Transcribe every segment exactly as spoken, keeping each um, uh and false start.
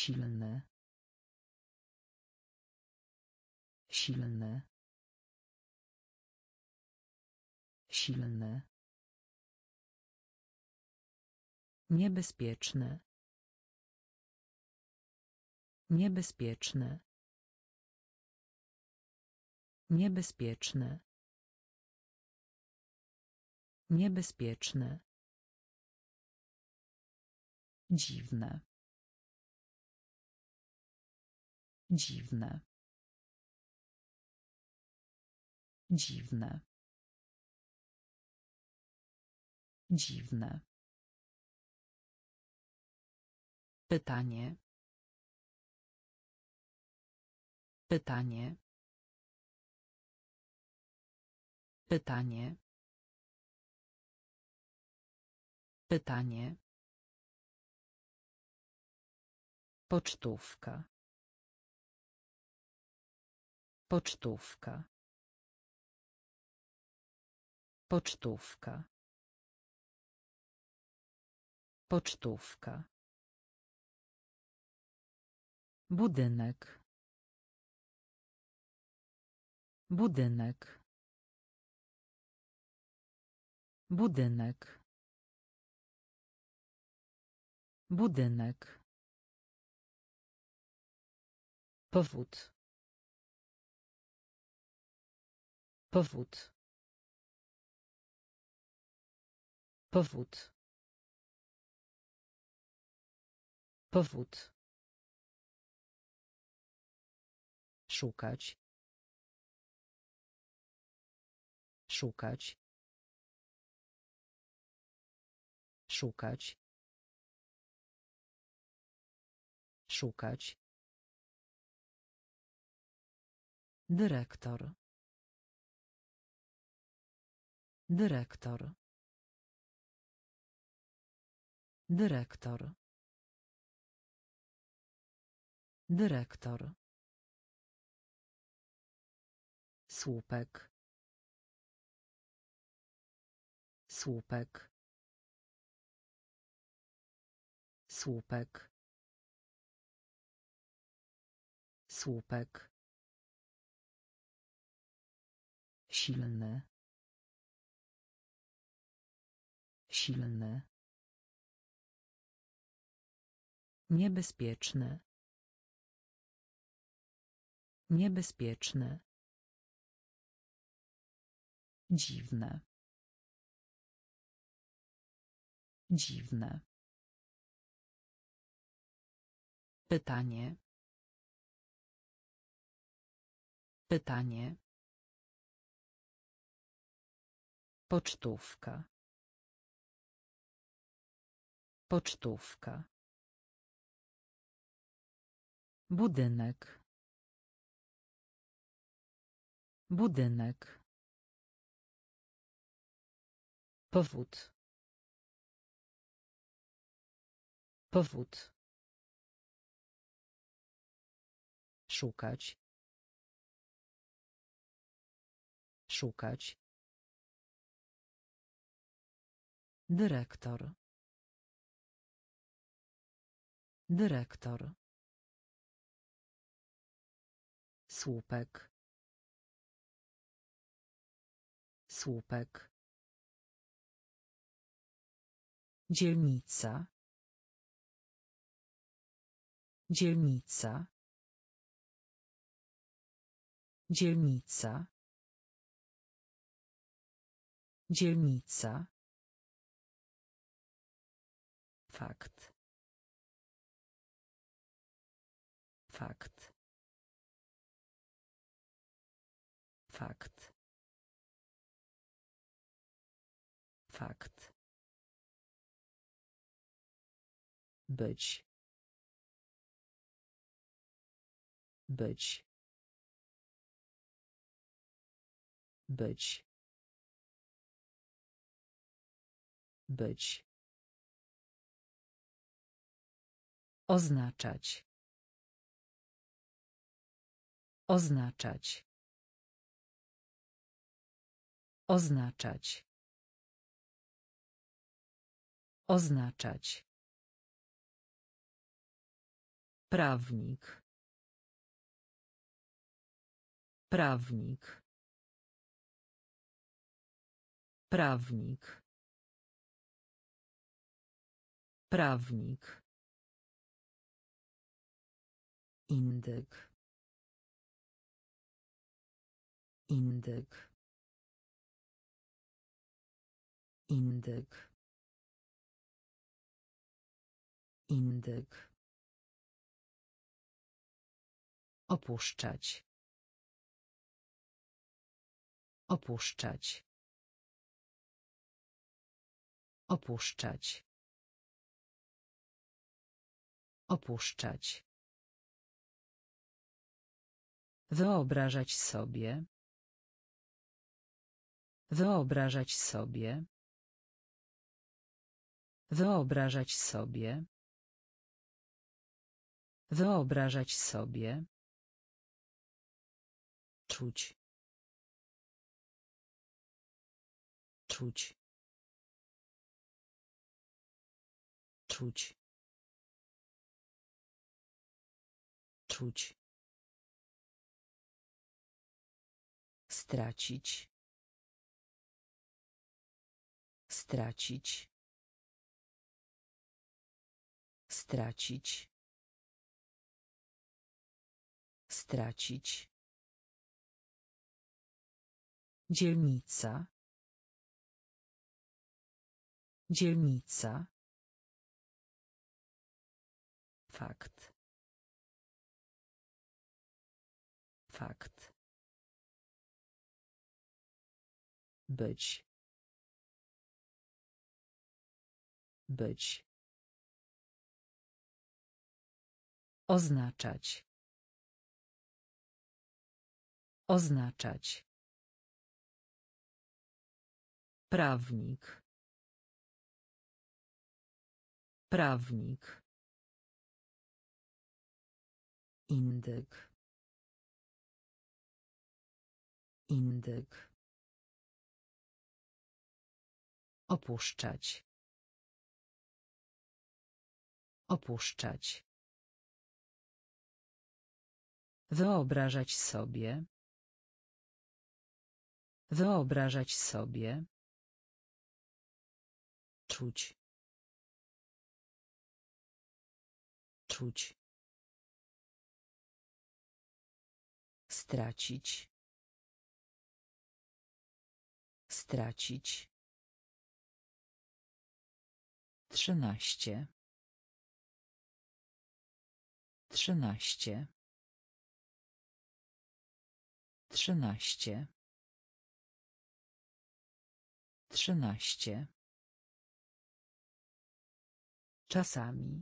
Silny. Silny. Silny. Niebezpieczny. Niebezpieczny. Niebezpieczny. Niebezpieczny. Dziwne. Dziwne. Dziwne. Dziwne. Pytanie. Pytanie. Pytanie. Pytanie. Pocztówka. Pocztówka. Pocztówka. Pocztówka. Budynek. Budynek. Budynek. Budynek. Powód. Powód. Powód. Powód. Szukać. Szukać. Szukać. Szukać. Dyrektor. Dyrektor. Dyrektor. Dyrektor. Słupek. Słupek. Słupek. Słupek. Silny. Silny. Niebezpieczny. Niebezpieczny. Dziwne. Dziwne. Pytanie. Pytanie. Pocztówka. Pocztówka. Budynek. Budynek. Powód. Powód. Szukać. Szukać. Dyrektor. Dyrektor. Słupek. Słupek. Dzielnica. Dzielnica. Dzielnica. Dzielnica. Fakt. Fakt. Fakt. Fakt. Być. Być. Być. Być. Oznaczać. Oznaczać. Oznaczać. Oznaczać. Prawnik. Prawnik. Prawnik. Prawnik. Indyk. Indyk. Indyk. Indyk. Opuszczać. Opuszczać. Opuszczać. Opuszczać. Wyobrażać sobie. Wyobrażać sobie. Wyobrażać sobie. Wyobrażać sobie. Czuć. Czuć. Czuć. Czuć. Stracić. Stracić. Stracić. Stracić. Dzielnica. Dzielnica. Fakt. Fakt. Być. Być. Oznaczać. Oznaczać. Prawnik. Prawnik. Indyk. Indyk. Opuszczać. Opuszczać. Wyobrażać sobie. Wyobrażać sobie. Czuć. Czuć. Stracić. Stracić. Trzynaście. Trzynaście. Trzynaście. Trzynaście. Czasami.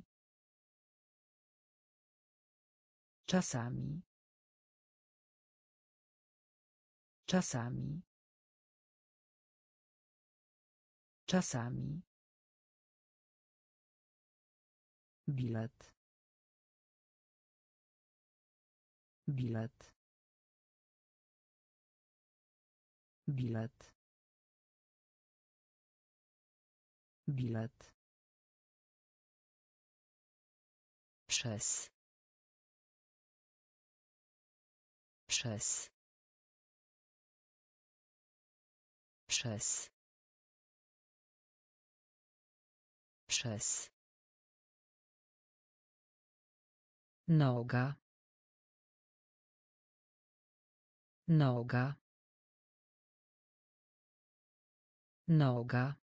Czasami. Czasami. Czasami. Bilet. Bilet. Bilet. Bilet. Przez. Przez. Przez. Przez. Noga. Noga. Noga.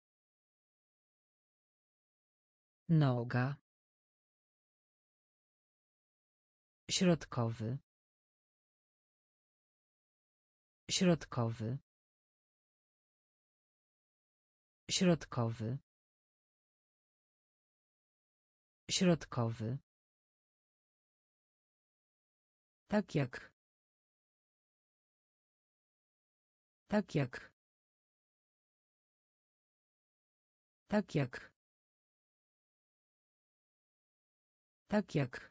Noga. Środkowy. Środkowy. Środkowy. Środkowy. Tak jak. Tak jak. Tak jak. Tak jak.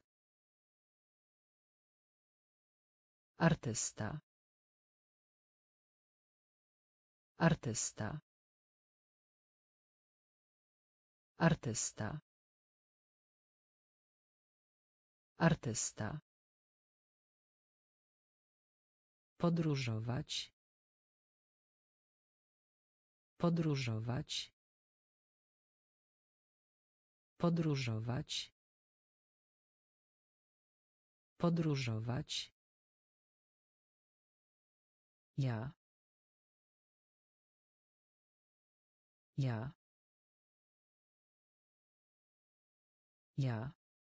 Artysta. Artysta. Artysta. Artysta. Podróżować. Podróżować. Podróżować. Podróżować. Ja. Ja. Ja.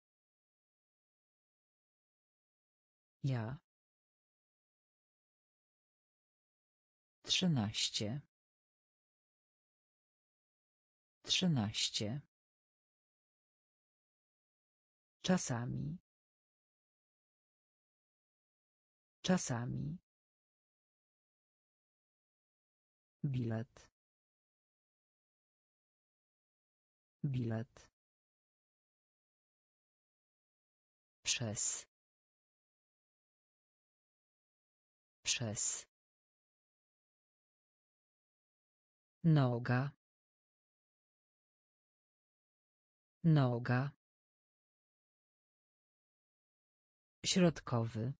Ja. Trzynaście. Trzynaście. Czasami. Czasami. Bilet. Bilet. Przez. Przez. Noga. Noga. Środkowy.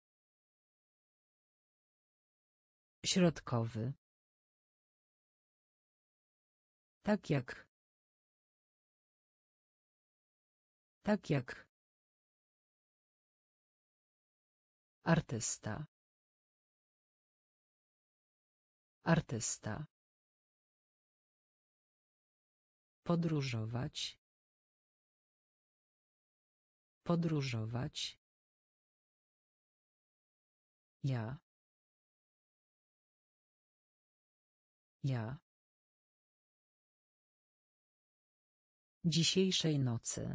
Środkowy. Tak jak. Tak jak. Artysta. Artysta. Podróżować. Podróżować. Ja. Ja. Dzisiejszej nocy.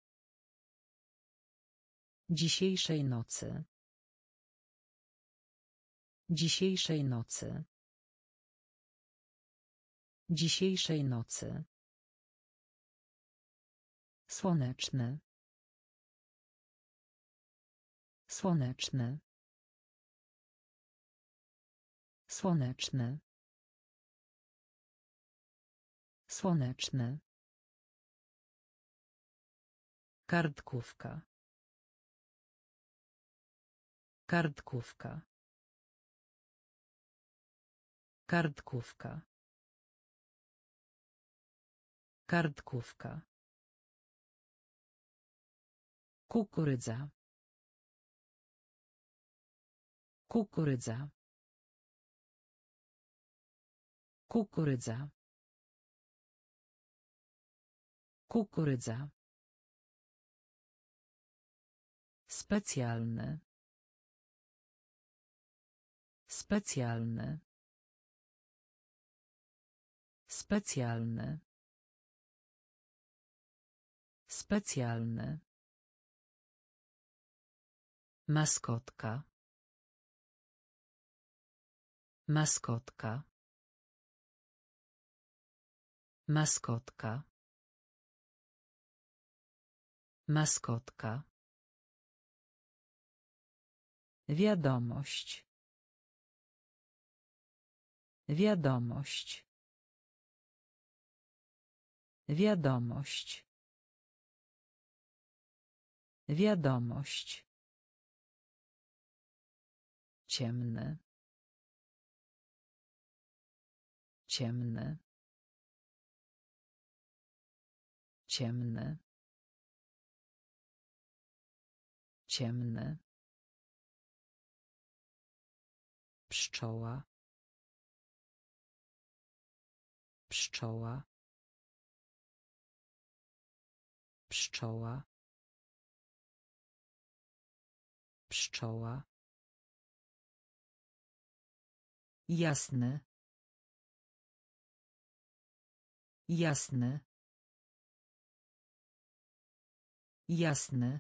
Dzisiejszej nocy. Dzisiejszej nocy. Dzisiejszej nocy. Słoneczny. Słoneczny. Słoneczny. Słoneczny. Kartkówka. Kartkówka. Kartkówka. Kartkówka. Kukurydza. Kukurydza. Kukurydza. Kukurydza. Specjalny. Specjalny. Specjalny. Specjalny. Maskotka. Maskotka. Maskotka. Maskotka. Wiadomość. Wiadomość. Wiadomość. Wiadomość. Ciemny. Ciemny. Ciemny. Ciemny. Pszczoła. Pszczoła. Pszczoła. Pszczoła. Jasny. Jasny. Jasny.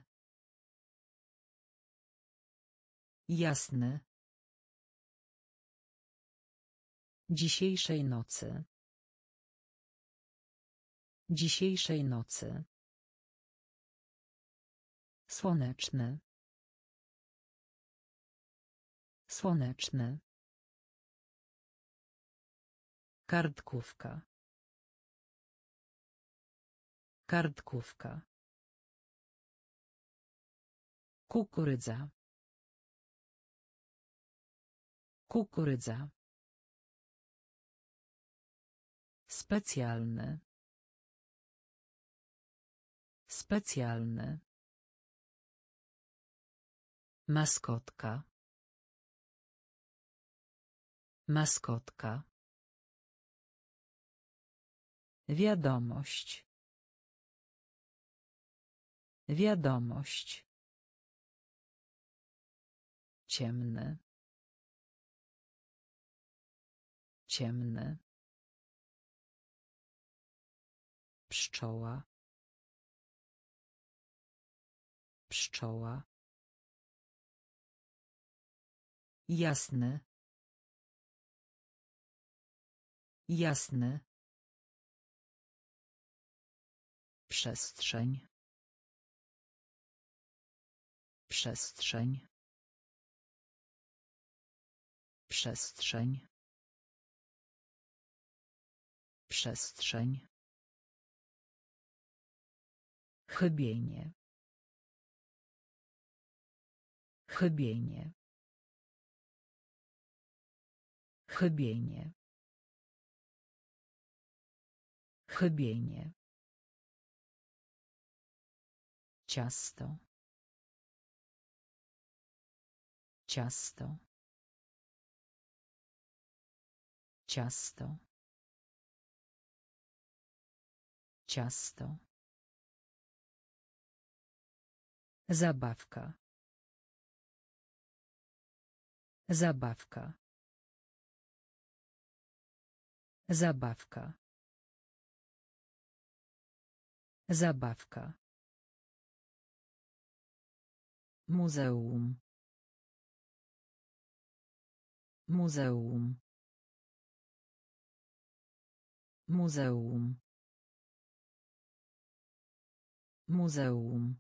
Jasny. Dzisiejszej nocy. Dzisiejszej nocy. Słoneczny. Słoneczny. Kartkówka. Kartkówka. Kukurydza. Kukurydza. Specjalny. Specjalny. Maskotka. Maskotka. Wiadomość. Wiadomość. Ciemny. Ciemny. Pszczoła. Pszczoła. Jasny. Jasny. Przestrzeń. Przestrzeń. Przestrzeń. Przestrzeń. Chybienie. Chybienie. Chybienie. Chybienie. Ciasto. Ciasto. Ciasto. Ciasto. Zabawka. Zabawka. Zabawka. Zabawka. Muzeum. Muzeum. Muzeum. Muzeum.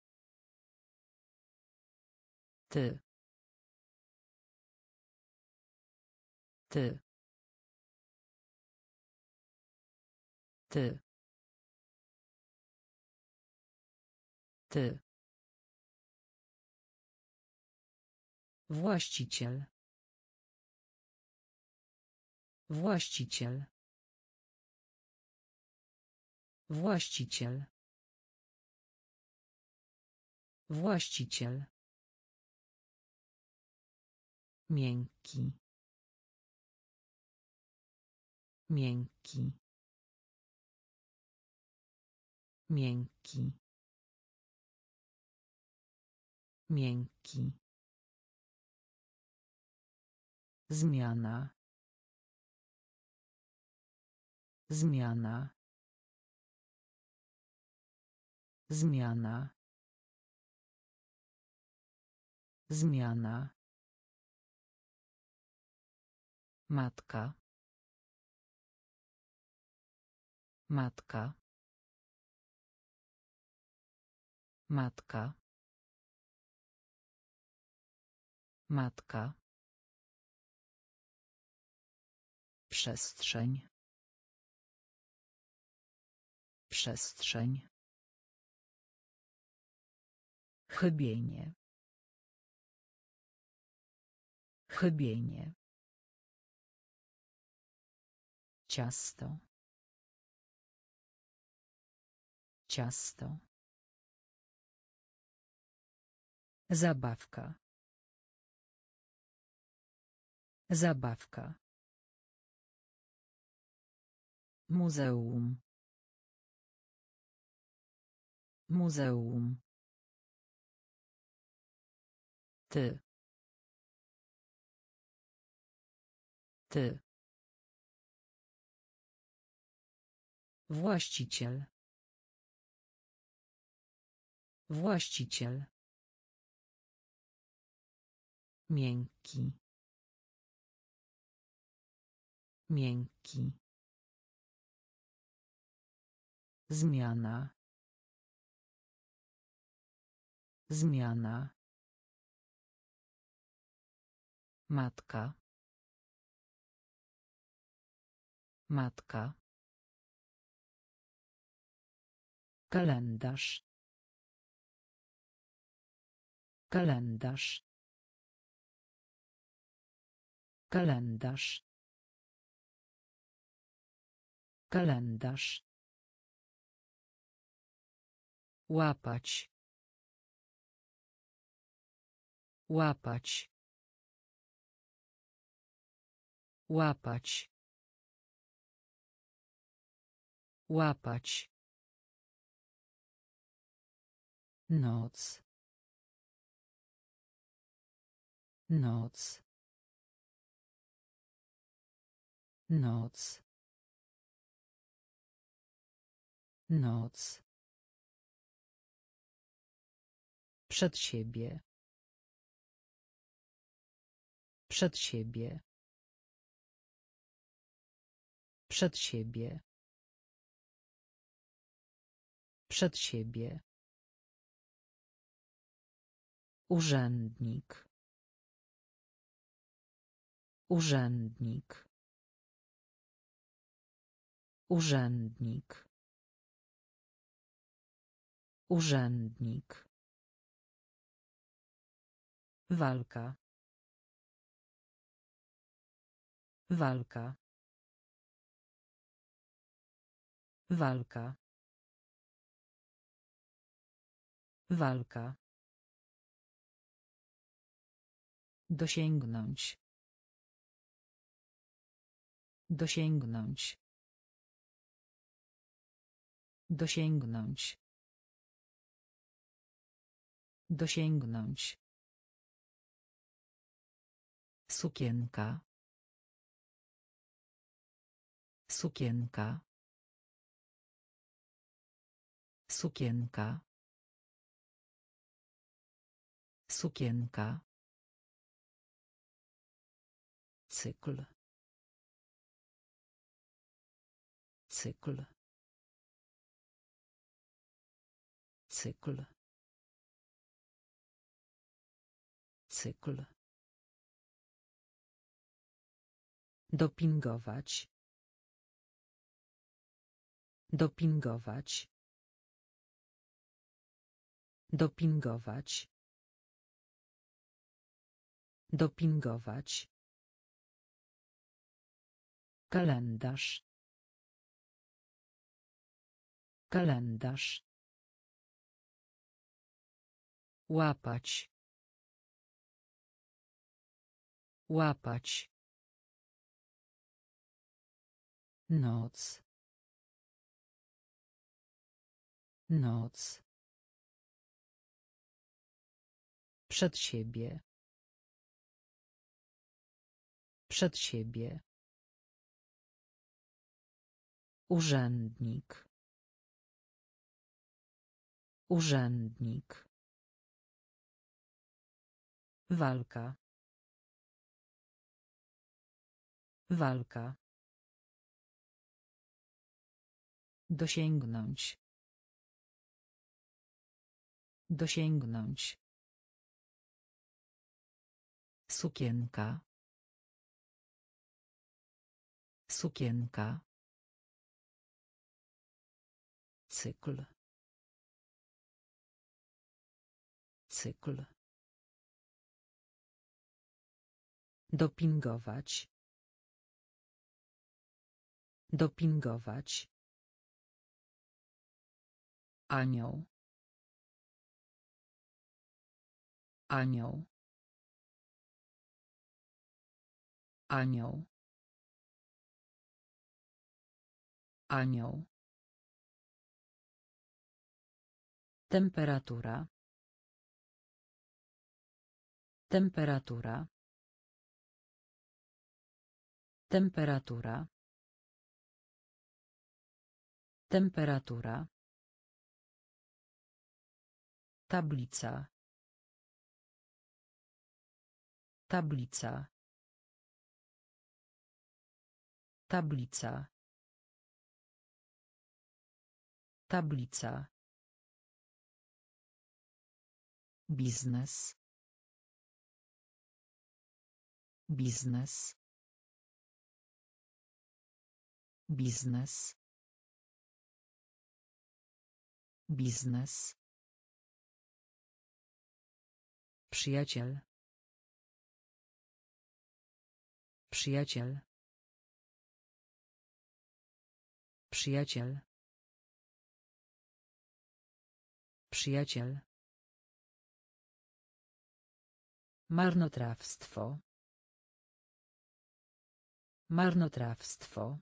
Ty. Ty. Ty. Ty. Właściciel. Właściciel. Właściciel. Właściciel. Miękki. Miękki. Miękki. Miękki. Zmiana. Zmiana. Zmiana. Zmiana. Matka. Matka. Matka. Matka. Przestrzeń. Przestrzeń. Chybienie. Chybienie. Ciasto. Ciasto. Zabawka. Zabawka. Muzeum. Muzeum. Ty. Ty. Właściciel. Właściciel. Miękki. Miękki. Zmiana. Zmiana. Matka. Matka. Kalendarz. Kalendarz. Kalendarz. Kalendarz. Łapać. Łapać. Łapać. Łapać. Noc. Noc. Noc. Noc. Przed siebie. Przed siebie. Przed siebie. Przed siebie. Urzędnik. Urzędnik. Urzędnik. Urzędnik. Walka. Walka. Walka. Walka. Dosięgnąć. Dosięgnąć. Dosięgnąć. Dosięgnąć. Sukienka. Sukienka. Sukienka. Sukienka. Cykl. Cykl. Cykl. Cykl. Dopingować. Dopingować. Dopingować. Dopingować. Kalendarz. Kalendarz. Łapać. Łapać. Noc. Noc. Przed siebie. Przed siebie. Urzędnik. Urzędnik. Walka. Walka. Dosięgnąć. Dosięgnąć. Sukienka. Sukienka. Cykl. Cykl. Dopingować. Dopingować. Anioł. Anioł. Anioł. Anioł. Temperatura. Temperatura. Temperatura. Temperatura. Tablica. Tablica. Tablica. Tablica. Biznes. Biznes. Biznes. Biznes. Przyjaciel. Przyjaciel. Przyjaciel. Przyjaciel. Marnotrawstwo. Marnotrawstwo.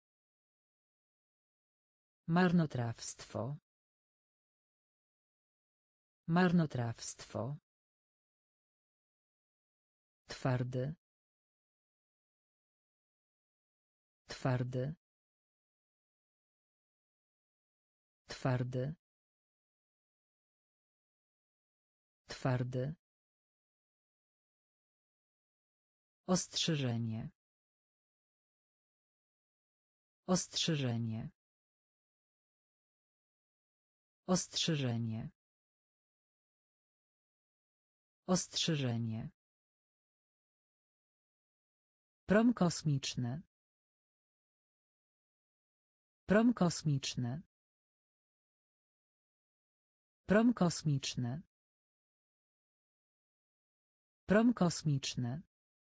Marnotrawstwo. Marnotrawstwo. Twardy. Twardy. Twardy. Twardy. Ostrzeżenie. Ostrzeżenie. Ostrzeżenie. Ostrzeżenie. Prom kosmiczny. Prom kosmiczny. Prom kosmiczny. Prom kosmiczny.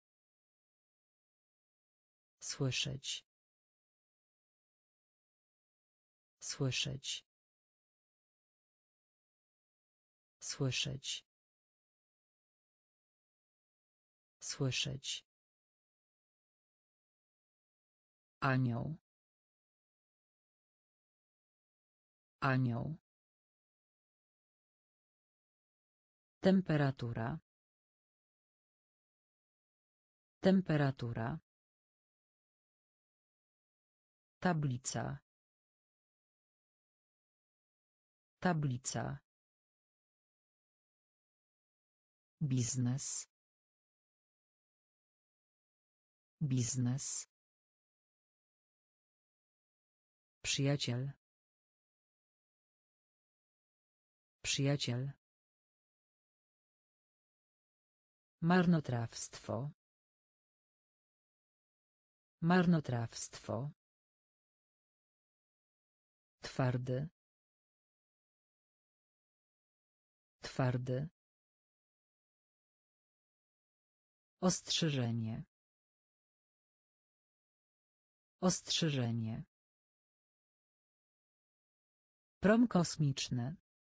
Słyszeć. Słyszeć. Słyszeć. Słyszeć. Anioł. Anioł. Temperatura. Temperatura. Tablica. Tablica. Biznes. Biznes. Przyjaciel. Przyjaciel. Marnotrawstwo. Marnotrawstwo. Twardy. Twardy. Ostrzeżenie. Ostrzeżenie. Prom kosmiczny.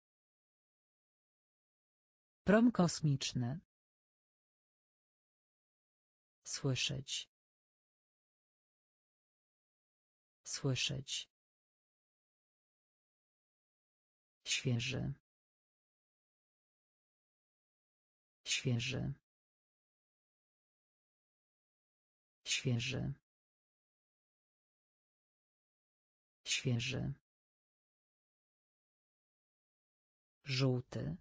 Prom kosmiczny. Słyszeć. Słyszeć. Świeży. Świeży. Świeży. Świeży. Żółty.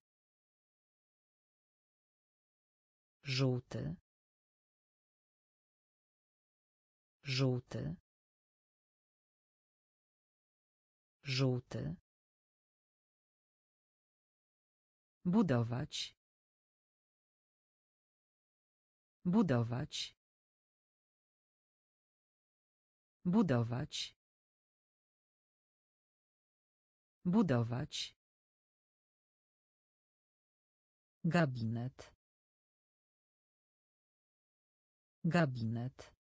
Żółty. Żółty. Żółty. Budować. Budować. Budować. Budować. Gabinet. Gabinet.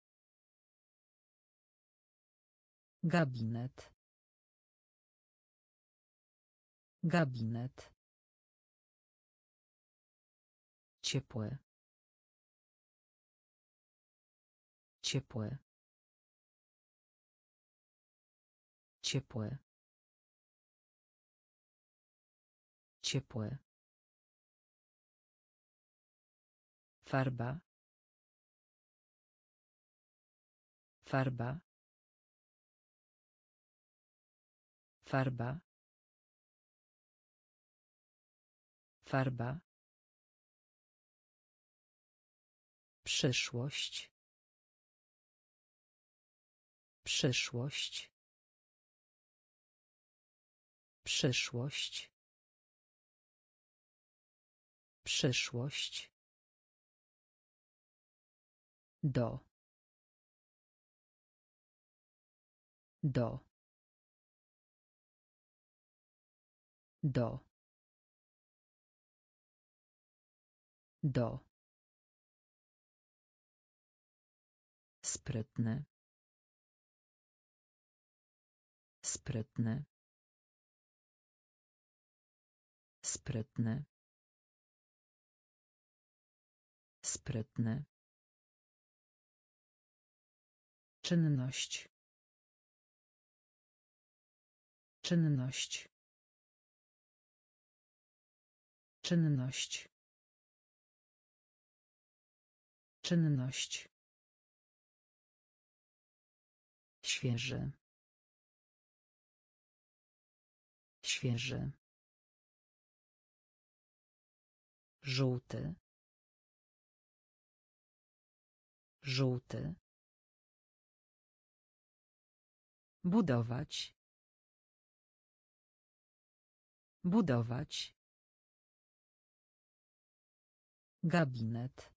Gabinet. Gabinet. Ciepłe. Ciepłe. Ciepłe. Ciepłe. Farba. Farba. Farba. Farba. Przyszłość. Przyszłość. Przyszłość. Przyszłość. Do. Do. Do. Do. Sprytny. Sprytny. Sprytny. Sprytny. Czynność. Czynność. Czynność. Czynność. Świeży. Świeży. Żółty. Żółty. Budować. Budować. Gabinet.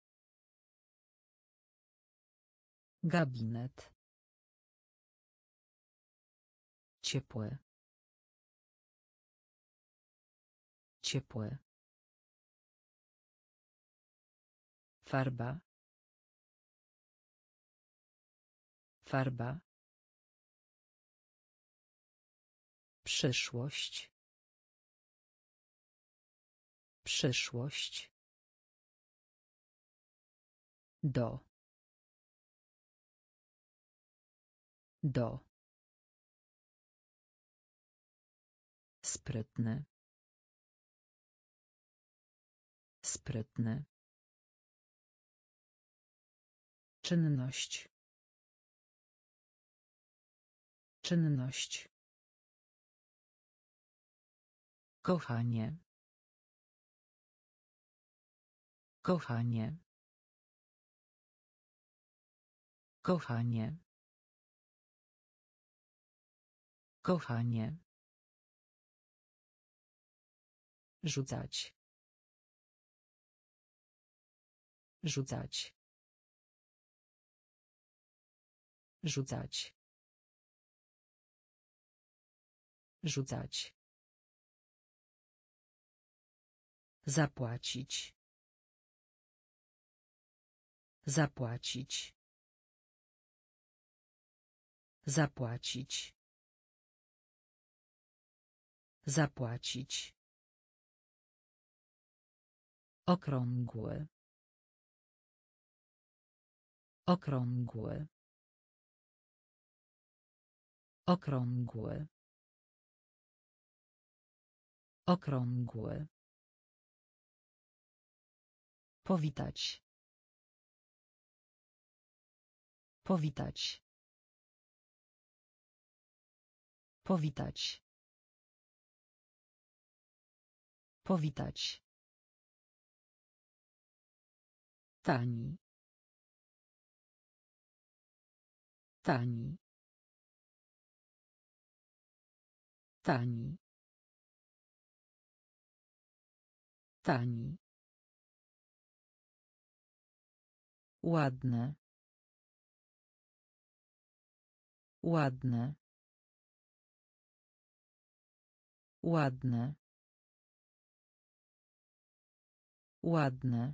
Gabinet. Ciepłe. Ciepłe. Farba. Farba. Przyszłość. Przyszłość. Do. Do. Sprytny. Sprytny. Czynność. Czynność. Kochanie. Kochanie. Kochanie. Kochanie. Rzucać. Rzucać. Rzucać. Rzucać. Zapłacić. Zapłacić. Zapłacić. Zapłacić. Okrągły. Okrągły. Okrągły. Okrągły. Powitać. Powitać. Powitać. Powitać. Tani. Tani. Tani. Tani. Ładne. Ładne. Ładne. Ładne.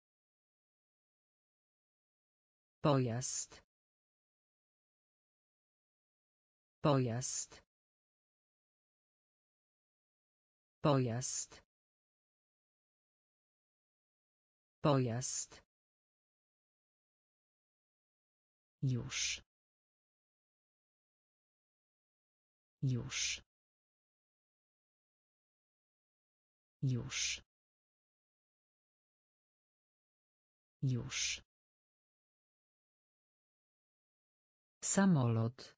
Pojazd. Pojazd. Pojazd. Pojazd. Już. Już. Już. Już. Samolot.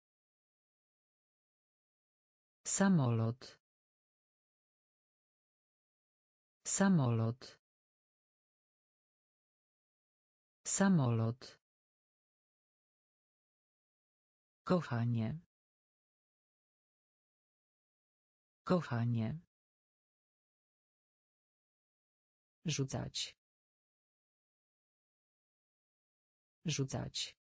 Samolot. Samolot. Samolot. Kochanie. Kochanie. Rzucać. Rzucać.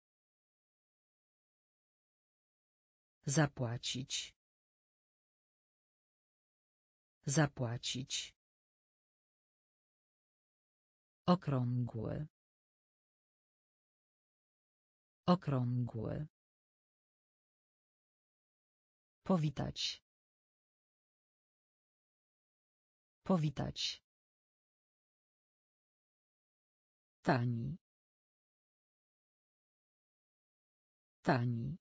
Zapłacić. Zapłacić. Okrągły. Okrągły. Powitać. Powitać. Tani. Tani.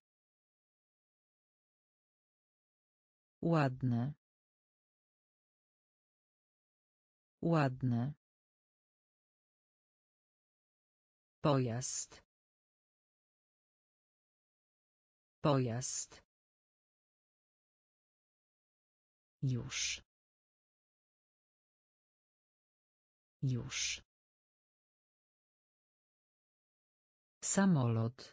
Ładne. Ładne. Pojazd. Pojazd. Już. Już. Samolot.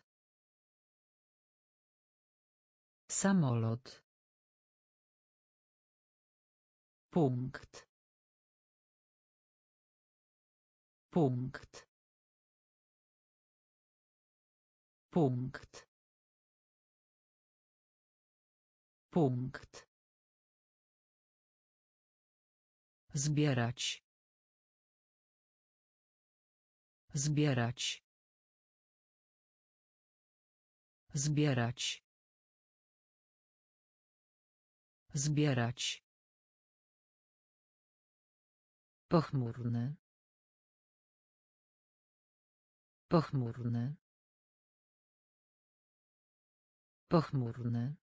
Samolot. Punkt. Punkt. Punkt. Punkt. Zbierać. Zbierać. Zbierać. Zbierać. Pochmurny. Pochmurny. Pochmurny.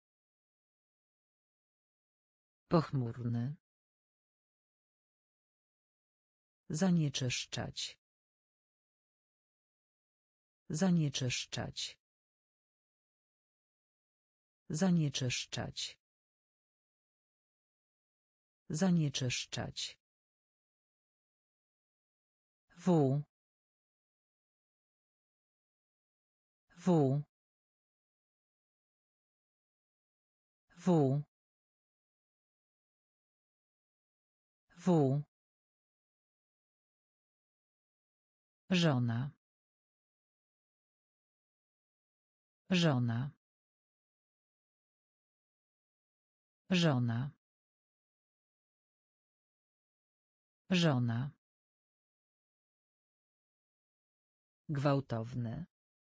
Pochmurny. Zanieczyszczać. Zanieczyszczać. Zanieczyszczać. Zanieczyszczać. W. W. W. W. Żona. Żona. Żona. Żona. Gwałtowne.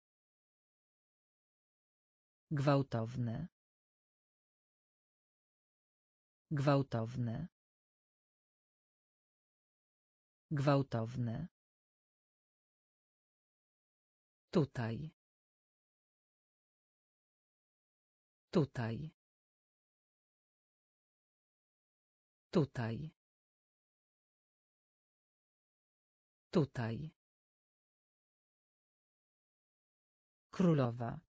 Gwałtowne. Gwałtowne. Gwałtowne. Tutaj. Tutaj. Tutaj. Tutaj. Królowa.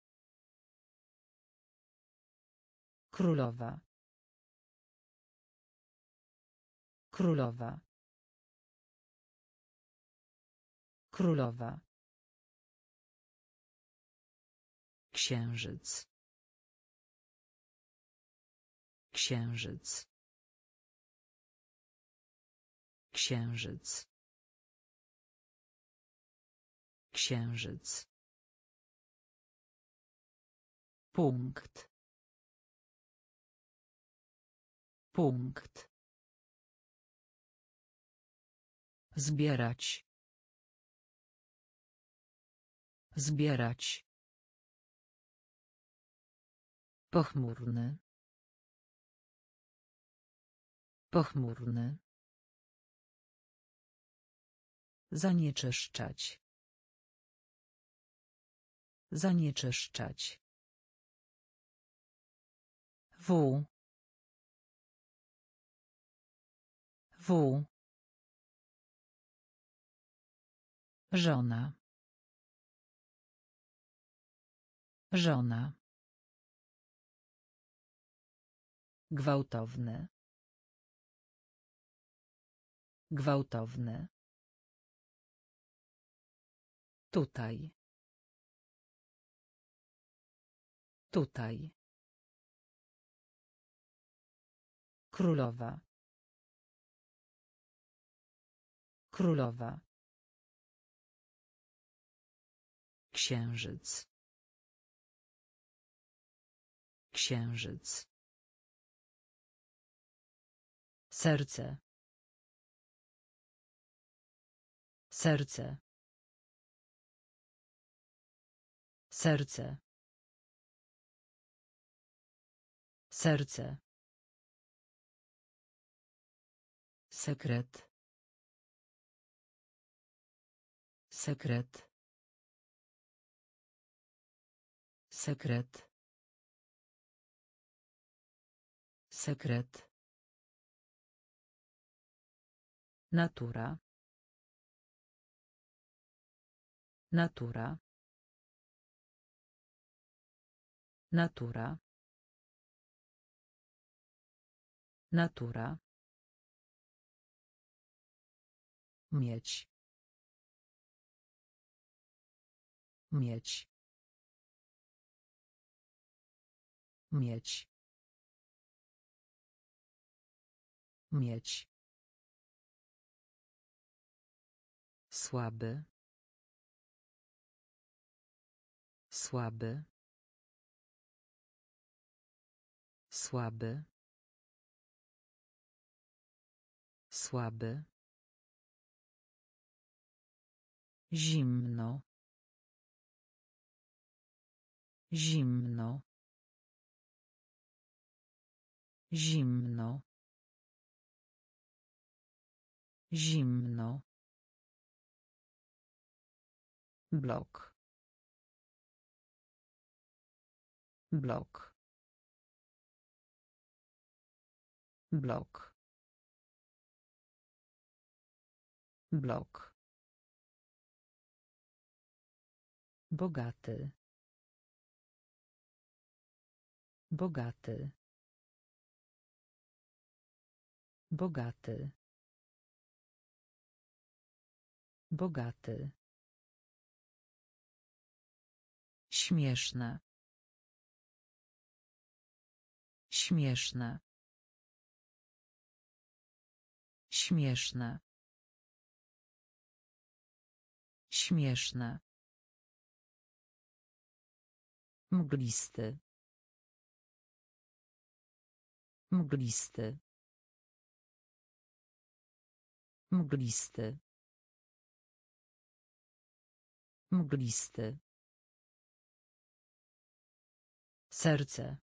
Królowa. Królowa. Królowa. Księżyc. Księżyc. Księżyc. Księżyc. Punkt. Punkt. Zbierać. Zbierać. Pochmurny. Pochmurny. Zanieczyszczać. Zanieczyszczać. W. W. Żona. Żona. Gwałtowne. Gwałtowne. Tutaj. Tutaj. Królowa. Królowa. Księżyc. Księżyc. Serce. Serce. Serce. Serce. Sekret. Sekret. Sekret. Sekret. Natura. Natura. Natura. Natura. Mieć. Mieć. Mieć. Mieć. Słaby. Słaby. Słaby. Słaby. Zimno. Zimno. Zimno. Zimno. Blok. Blok. Blok. Blok. Bogaty. Bogaty. Bogaty. Bogaty. Śmieszne. Śmieszne. Śmieszne. Śmieszne. Mglisty. Mglisty. Mglisty. Mglisty. Serce.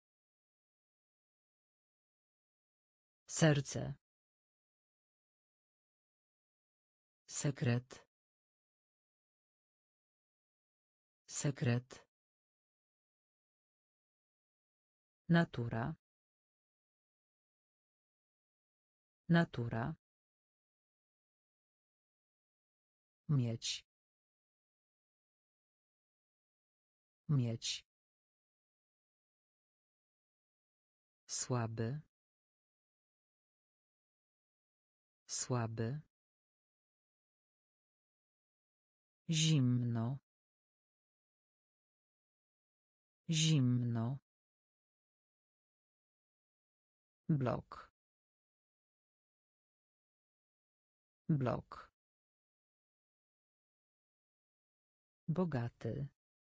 Serce. Sekret. Sekret. Natura. Natura. Mieć. Mieć. Słaby. Słaby. Zimno. Zimno. Blok. Blok. Bogaty.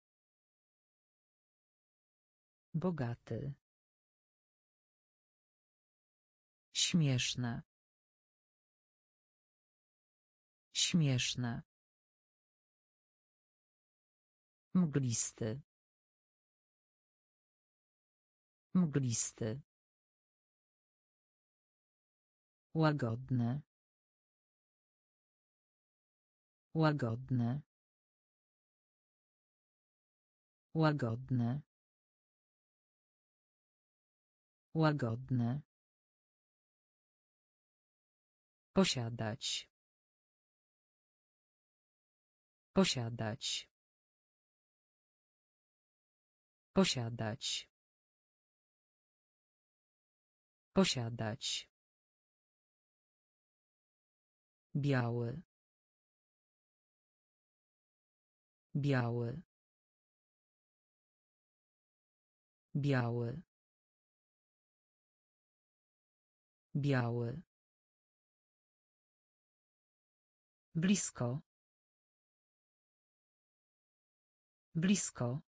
Bogaty. Śmieszne. Śmieszne. Mglisty. Mglisty. Łagodne. Łagodne. Łagodne. Łagodne. Posiadać. Posiadać. Posiadać. Posiadać. Biały. Biały. Biały. Biały. Blisko. Blisko.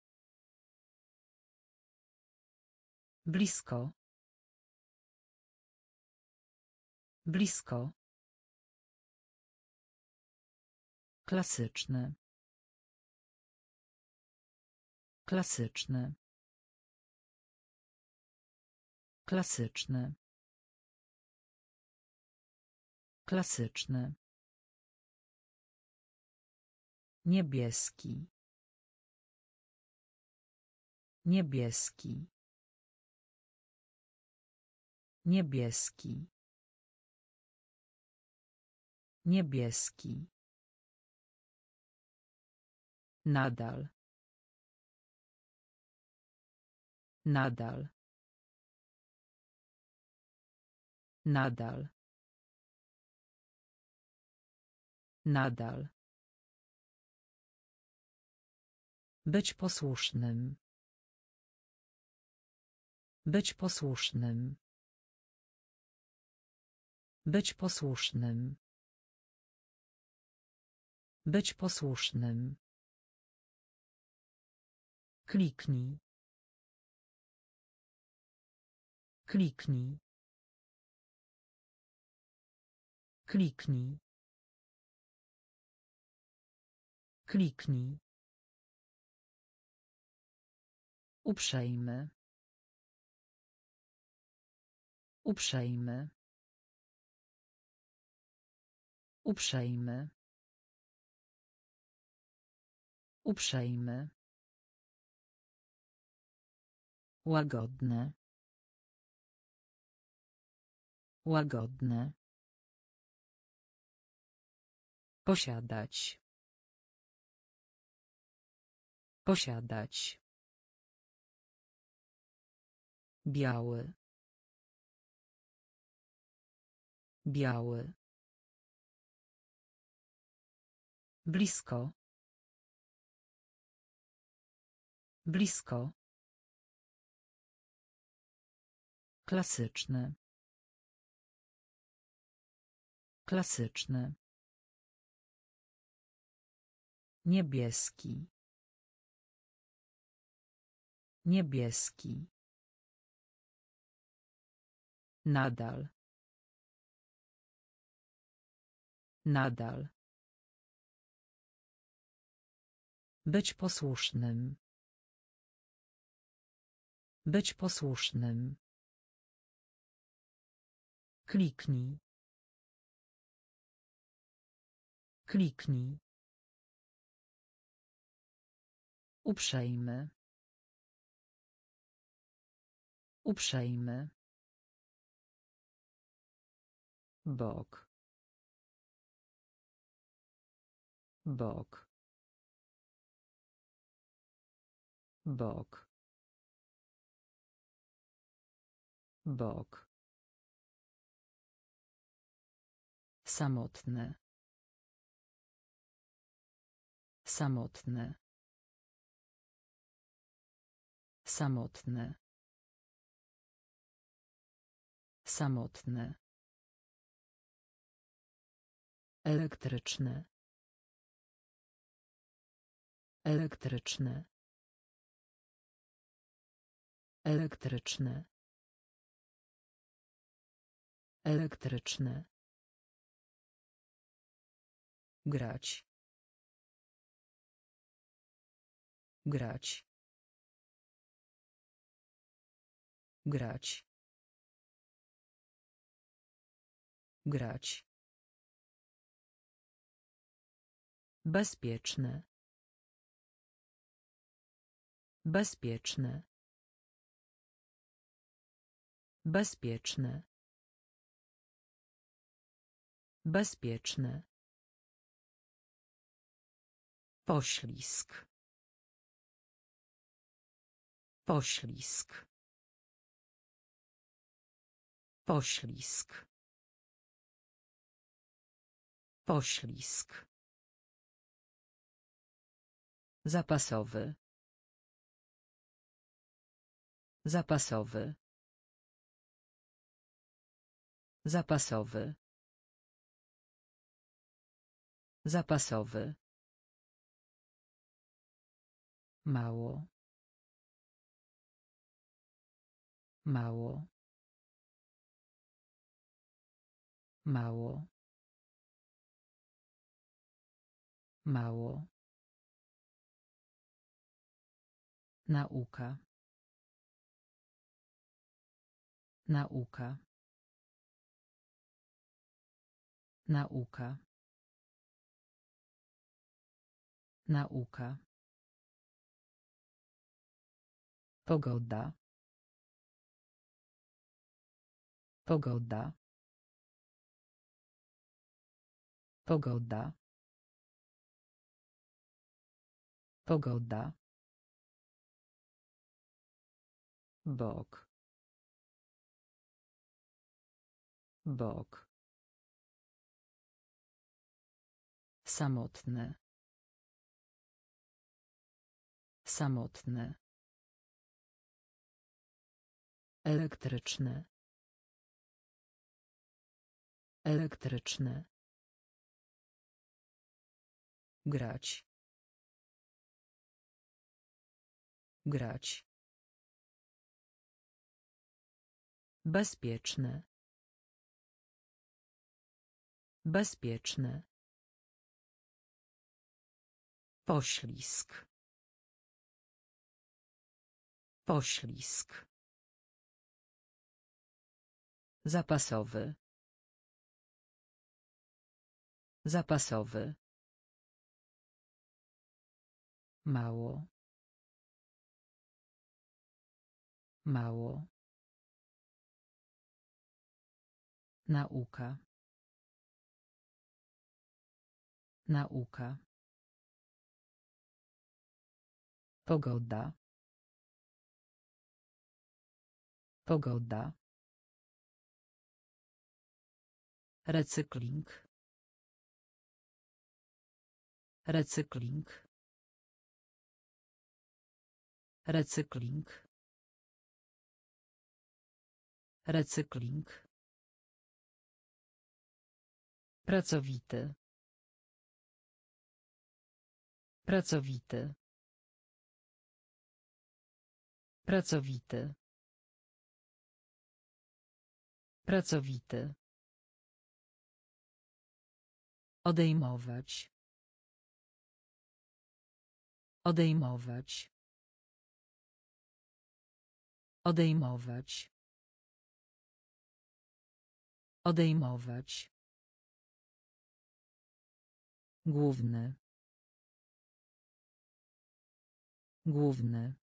Blisko. Blisko. Klasyczny. Klasyczny. Klasyczny. Klasyczny. Niebieski. Niebieski. Niebieski. Niebieski. Nadal. Nadal. Nadal. Nadal. Być posłusznym. Być posłusznym. Być posłusznym. Być posłusznym. Kliknij. Kliknij. Kliknij. Kliknij. Uprzejmy. Uprzejmy. Uprzejmy. Uprzejmy. Łagodne. Łagodne. Posiadać. Posiadać. Biały. Biały. Blisko. Blisko. Klasyczny. Klasyczny. Niebieski. Niebieski. Nadal. Nadal. Być posłusznym. Być posłusznym. Kliknij. Kliknij. Uprzejmy. Uprzejmy. Bok. Bok. Bok. Bok. Samotne. Samotne. Samotne. Samotne. Elektryczne. Elektryczne. Elektryczne. Elektryczne. Grać. Grać. Grać. Grać. Bezpieczne. Bezpieczne. Bezpieczne. Bezpieczne. Poślizg. Poślizg. Poślizg. Poślizg. Zapasowy. Zapasowy. Zapasowy. Zapasowy. Mało. Mało. Mało. Mało. Nauka. Nauka. Nauka. Nauka. Pogoda. Pogoda. Pogoda. Pogoda. Bok. Bok. Samotny. Samotny. Elektryczny. Elektryczny. Grać. Grać. Bezpieczny. Bezpieczny. Poślizg. Poślizg. Zapasowy. Zapasowy. Mało. Mało. Nauka. Nauka. Pogoda. Pogoda. Recykling. Recykling. Recykling. Recykling. Pracowity. Pracowity. Pracowity. Pracowity. Odejmować. Odejmować. Odejmować. Odejmować. Główny. Główny.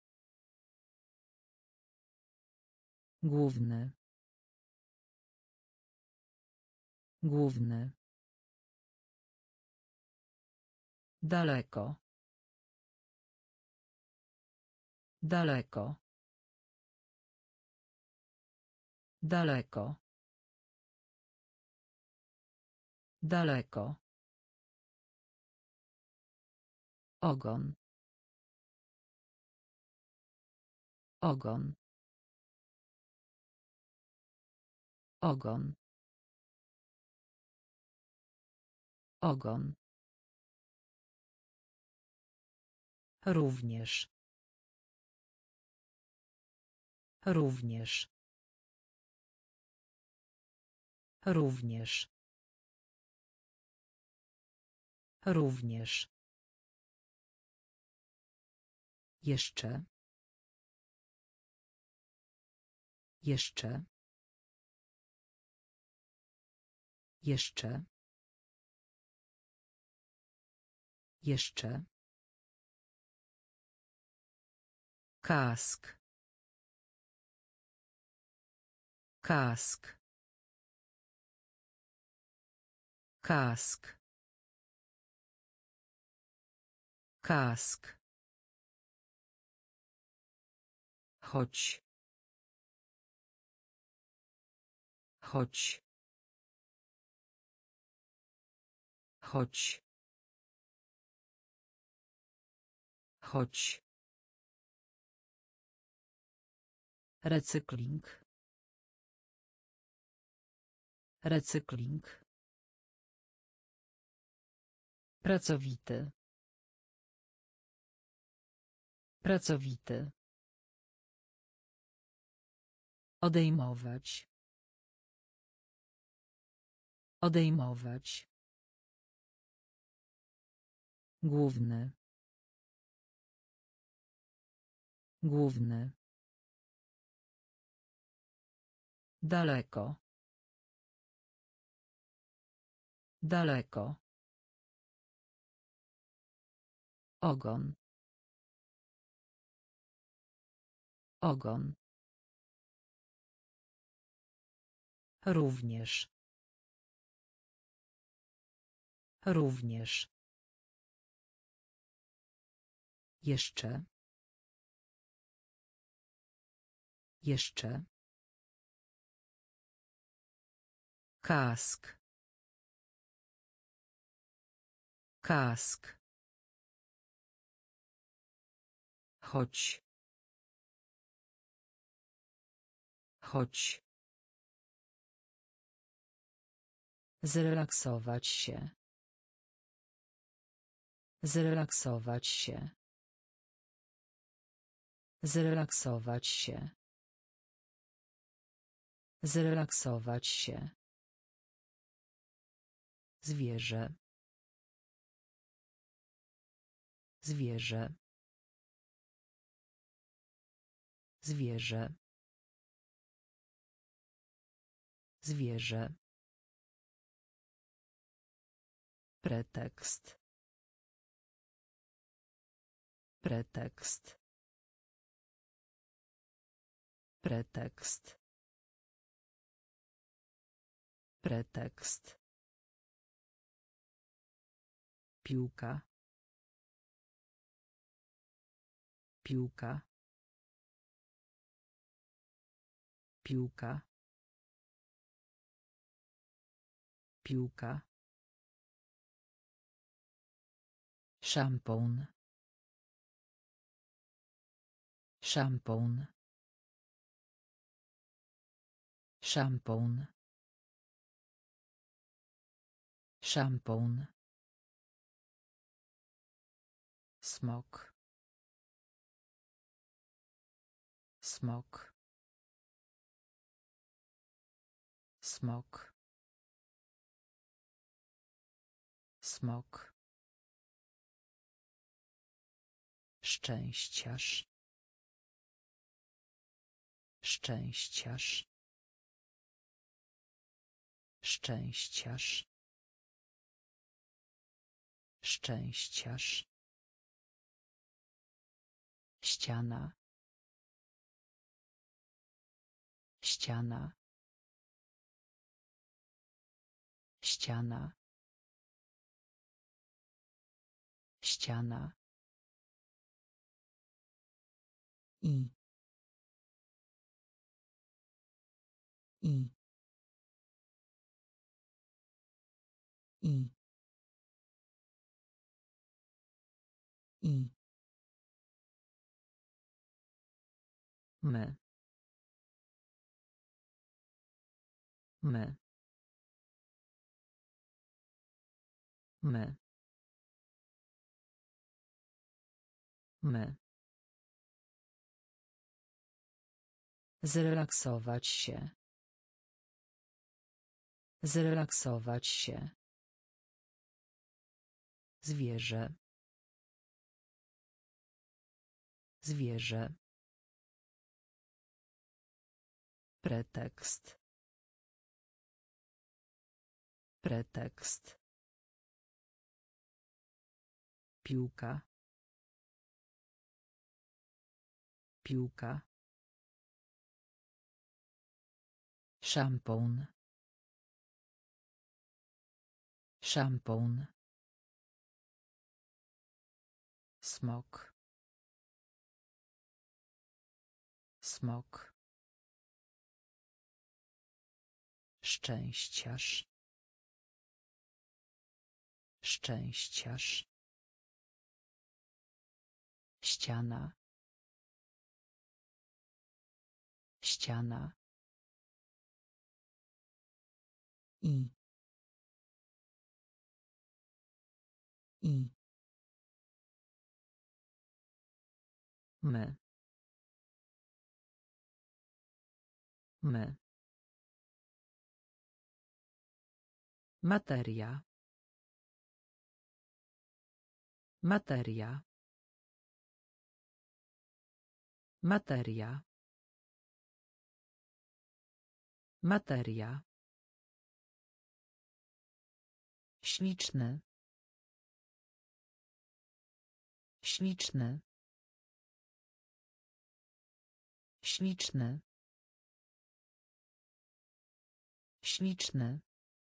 Główny. Główny. Daleko. Daleko. Daleko. Daleko. Ogon. Ogon. Ogon. Ogon. Również. Również. Również. Również. Jeszcze. Jeszcze. Jeszcze. Jeszcze. Kask. Kask. Kask. Kask. Chodź. Chodź. Chodź. Chodź. Recykling. Recykling. Pracowity. Pracowity. Odejmować. Odejmować. Główny. Główny. Daleko. Daleko. Ogon. Ogon. Również. Również. Jeszcze. Jeszcze. Kask. Kask. Chodź. Chodź. Zrelaksować się. Zrelaksować się. Zrelaksować się. Zrelaksować się. Zwierzę. Zwierzę. Zwierzę. Zwierzę. Pretekst. Pretekst. Pretekst. Pretekst. Piłka. Piłka. Piłka. Piłka. Szampon. Szampon. Szampon. Szampon. Smok. Smok. Smok. Smok. Szczęściarz. Szczęściarz. Szczęściarz. Szczęściarz. Ściana. Ściana. Ściana. Ściana. I. I. I. I. My. My. My. My. Zrelaksować się. Zrelaksować się. Zwierzę. Zwierzę. Pretekst. Pretekst. Piłka. Piłka. Szampon. Szampon. Smok. Smok. Szczęściarz. Szczęściarz. Ściana. Ściana. I. I. My. My. Materia. Materia. Materia. Materia. Śliczny. Śliczny. Śliczny. Śliczny.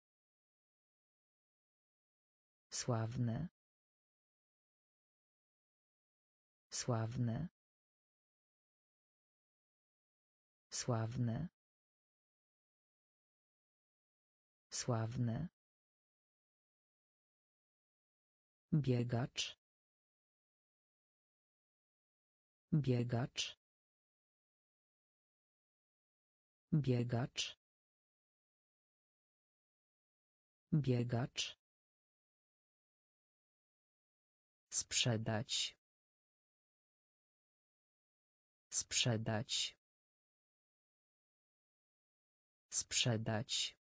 Sławny. Sławny. Sławny. Sławny. Biegacz. Biegacz. Biegacz. Biegacz. Sprzedać. Sprzedać. Sprzedać.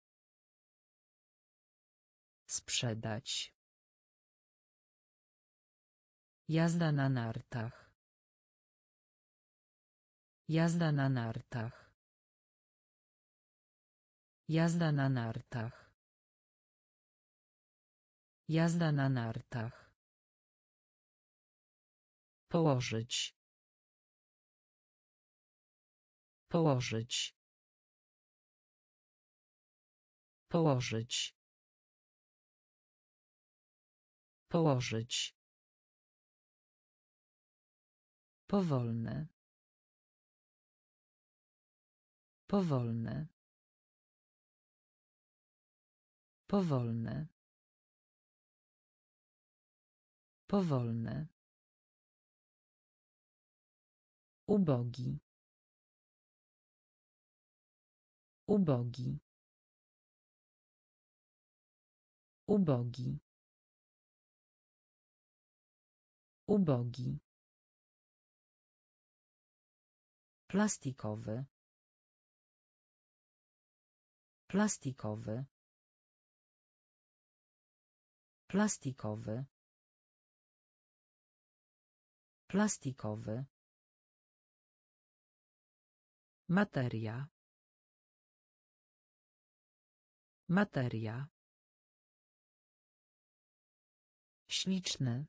Sprzedać. Jazda na nartach. Jazda na nartach. Jazda na nartach. Jazda na nartach. Położyć. Położyć. Położyć. Położyć. Powolne. Powolne. Powolne. Powolne. Ubogi. Ubogi. Ubogi. Ubogi. Plastikowy. Plastikowy. Plastikowy. Plastikowy. Materia. Materia. Śliczny.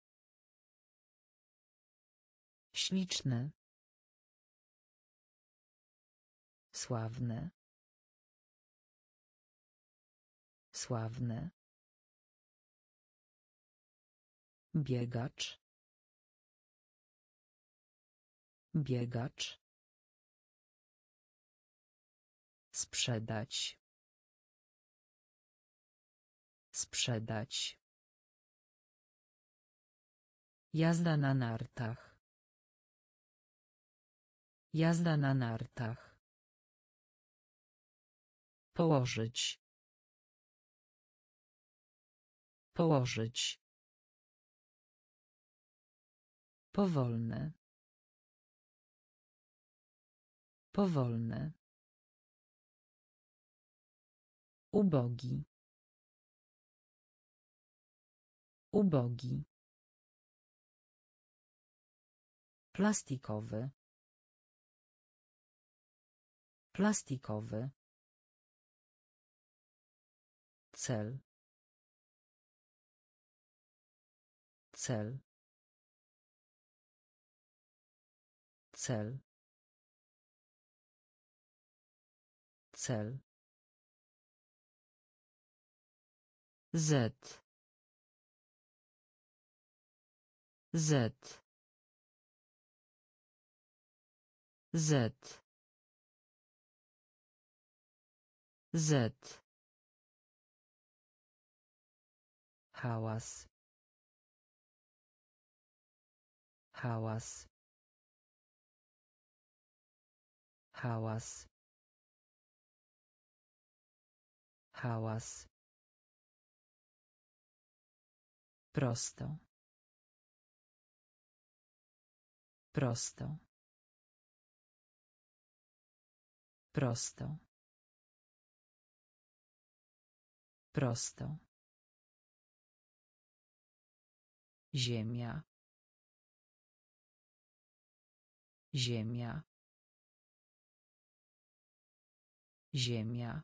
Śliczny. Sławny. Sławny. Biegacz. Biegacz. Sprzedać. Sprzedać. Jazda na nartach. Jazda na nartach. Położyć. Położyć. Powolne. Powolne. Ubogi. Ubogi. Plastikowy. Plastikowy. Cel. Cel. Cel. Cel. Z. Z. Z. Z. Hałas. Hałas. Hałas. Hałas. Prosto. Prosto. Prosto. Prosto. Ziemia. Ziemia. Ziemia.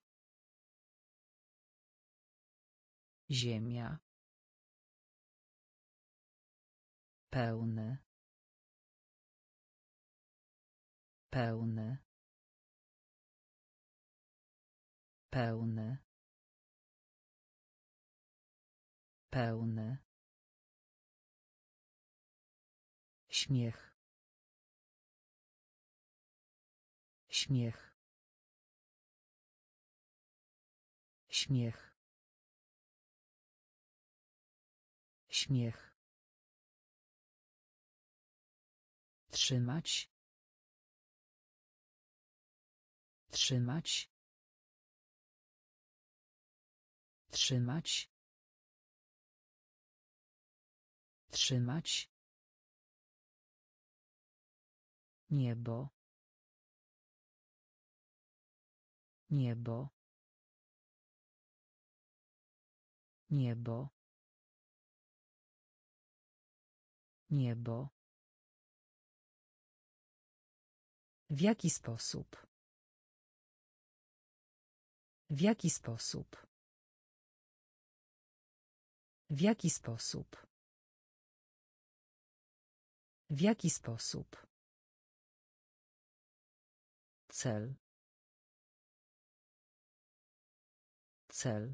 Ziemia. Pełny. Pełny. Pełny. Pełny. Śmiech. Śmiech. Śmiech. Śmiech. Trzymać. Trzymać. Trzymać. Trzymać. Niebo. Niebo. Niebo. Niebo. W jaki sposób? W jaki sposób? W jaki sposób? W jaki sposób? Cel. Cel.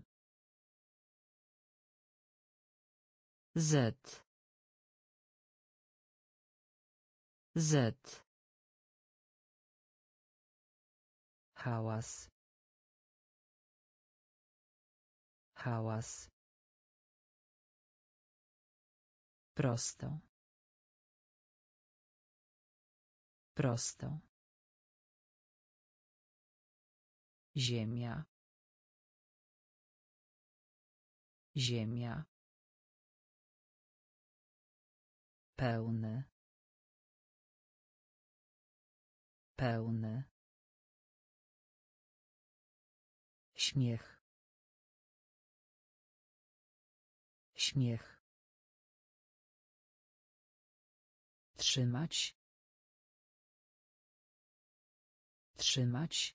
Z. Z. Hałas. Hałas. Prosto. Prosto. Ziemia. Ziemia. Pełny. Pełny. Śmiech. Śmiech. Trzymać. Trzymać.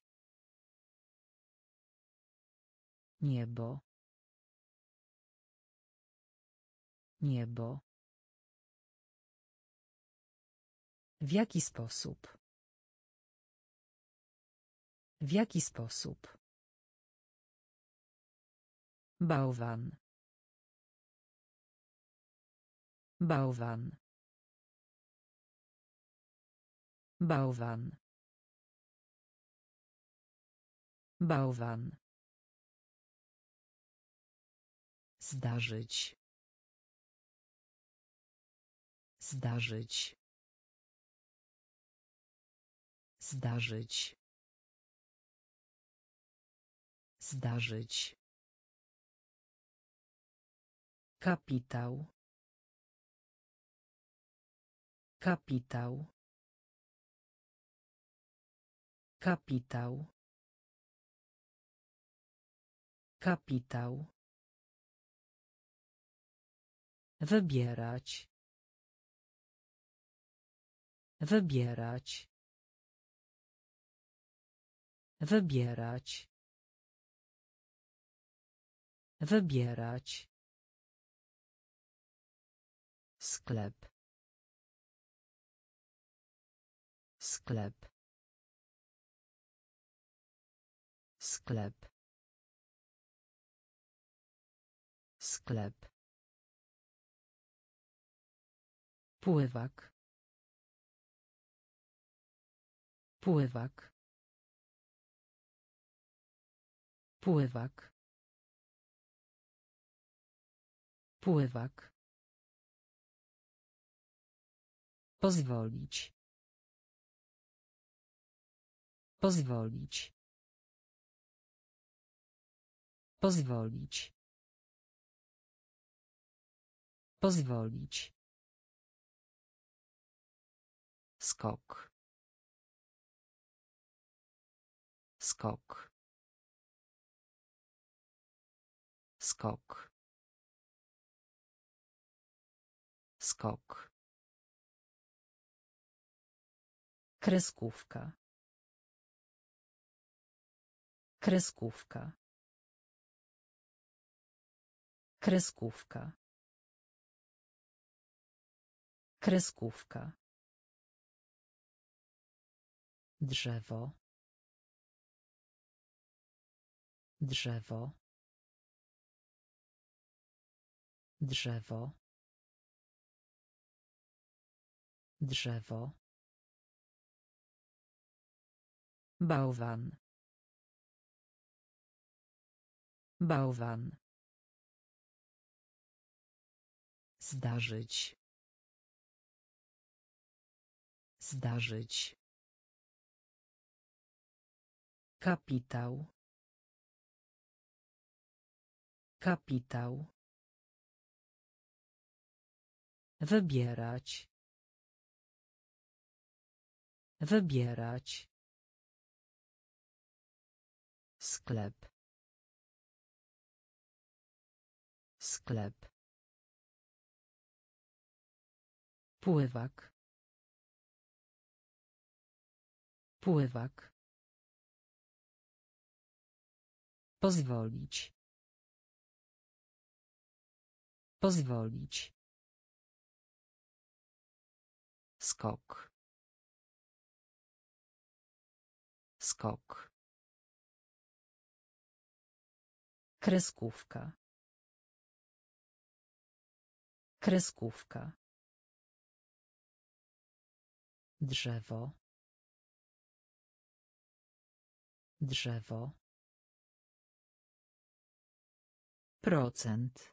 Niebo. Niebo. W jaki sposób? W jaki sposób? Bałwan. Bałwan. Bałwan. Bałwan. Zdarzyć. Zdarzyć. Zdarzyć. Zdarzyć. Kapitał. Kapitał. Kapitał. Kapitał. Wybierać. Wybierać. Wybierać. Wybierać. Sklep. Sklep. Sklep. Sklep. Pływak. Pływak. Pływak. Pływak. Pozwolić. Pozwolić. Pozwolić. Pozwolić. Skok. Skok. Skok. skok, kreskówka, kreskówka, kreskówka, kreskówka, drzewo, drzewo, drzewo, drzewo, bałwan, bałwan, zdarzyć, zdarzyć, kapitał, kapitał, wybierać, wybierać, sklep, sklep, pływak, pływak, pozwolić, pozwolić, skok, skok, kreskówka, kreskówka, drzewo, drzewo, procent,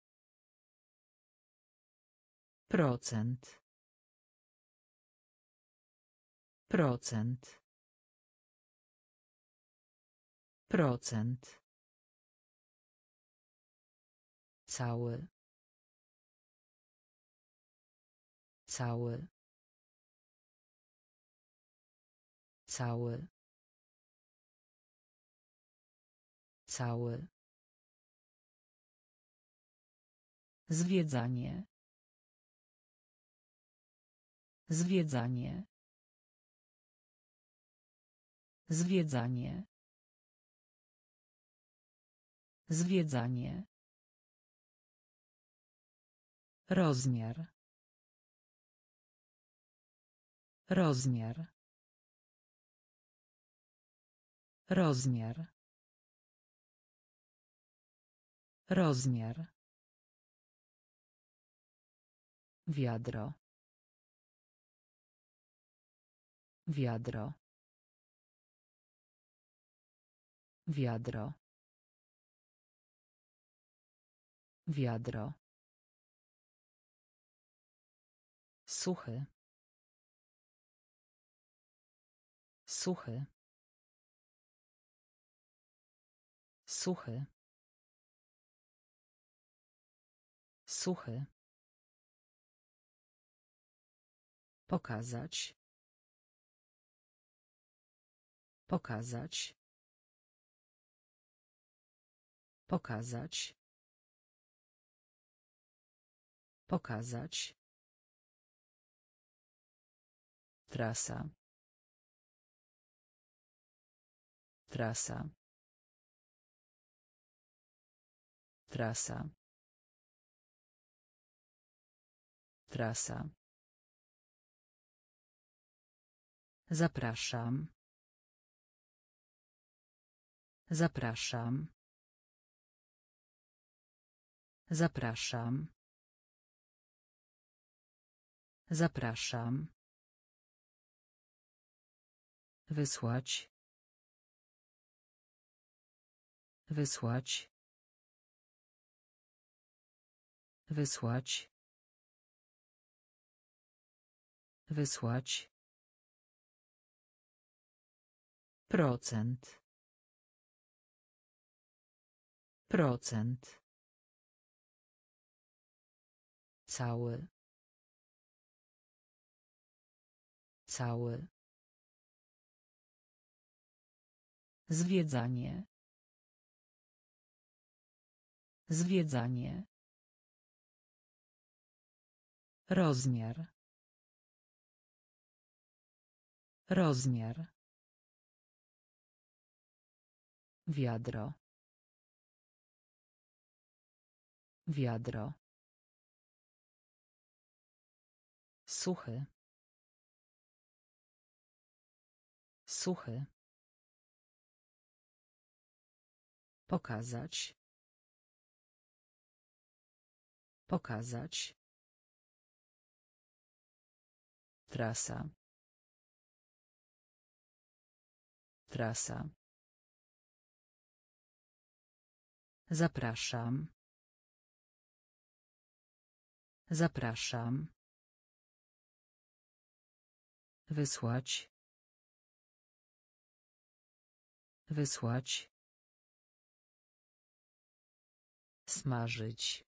procent, procent, procent, cały, cały, cały, cały, zwiedzanie, zwiedzanie, zwiedzanie, zwiedzanie, rozmiar, rozmiar, rozmiar, rozmiar, wiadro, wiadro, wiadro, wiadro, suchy, suchy, suchy, suchy, pokazać, pokazać, pokazać, pokazać, trasa, trasa, trasa, trasa, zapraszam, zapraszam, zapraszam, zapraszam, wysłać, wysłać, wysłać, wysłać, procent, procent, cały, cały, zwiedzanie, zwiedzanie, Rozmiar. Rozmiar. Wiadro. Wiadro. Suchy. Suchy. Pokazać. Pokazać. Trasa. Trasa. Zapraszam. Zapraszam. Wysłać. Wysłać. Smażyć.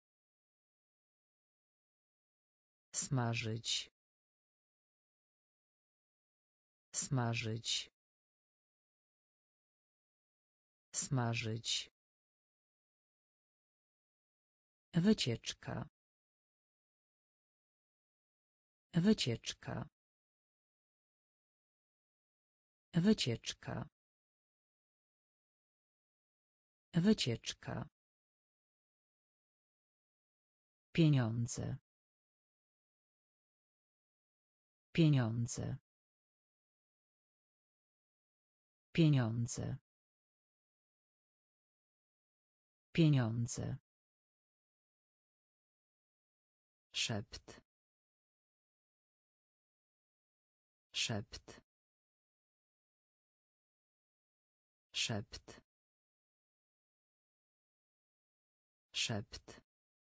Smażyć. Smażyć. Smażyć. Wycieczka. Wycieczka. Wycieczka. Wycieczka. Pieniądze. Pieniądze. Pieniądze. Pieniądze. Szept. Szept. Szept. Szept.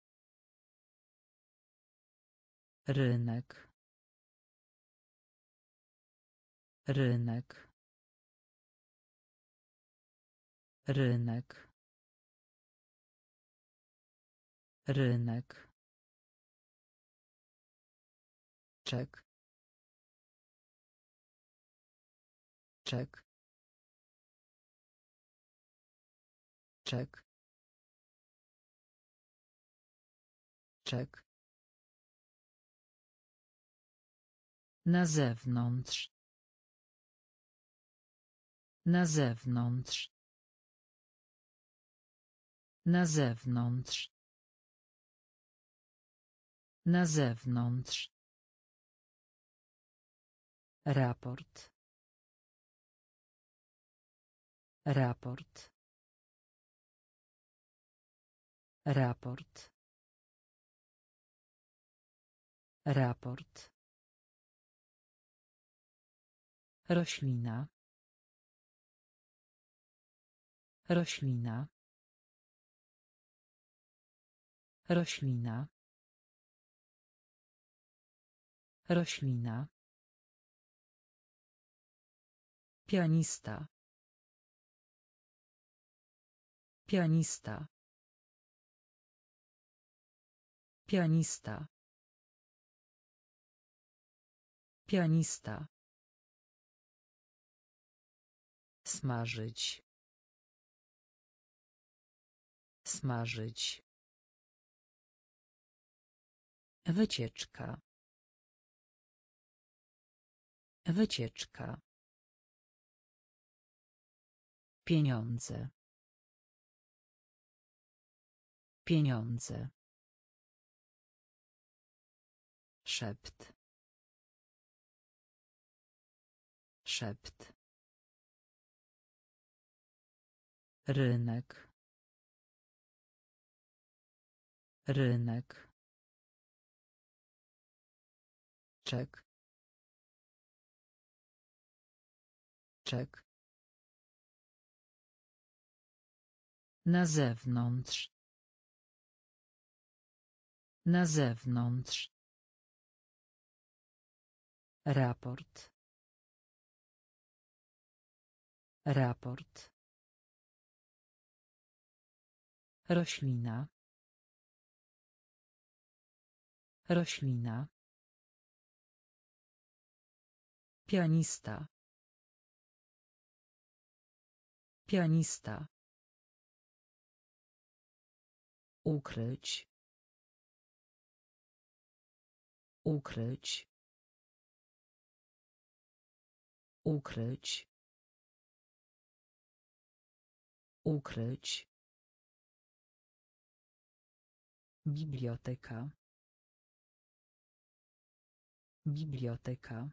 Rynek. Rynek. Rynek. Rynek. Czek. Czek. Czek. Czek. Na zewnątrz. Na zewnątrz. Na zewnątrz. Na zewnątrz. Raport. Raport. Raport. Raport. Roślina. Roślina. Roślina. Roślina. Pianista. Pianista. Pianista. Pianista. Smażyć. Smażyć. Wycieczka. Wycieczka. Pieniądze. Pieniądze. Szept. Szept. Rynek. Rynek. Czek. Czek. Na zewnątrz. Na zewnątrz. Raport. Raport. Roślina. Roślina. Pianista. Pianista. Ukryć. Ukryć. Ukryć. Ukryć. Biblioteka. Biblioteka.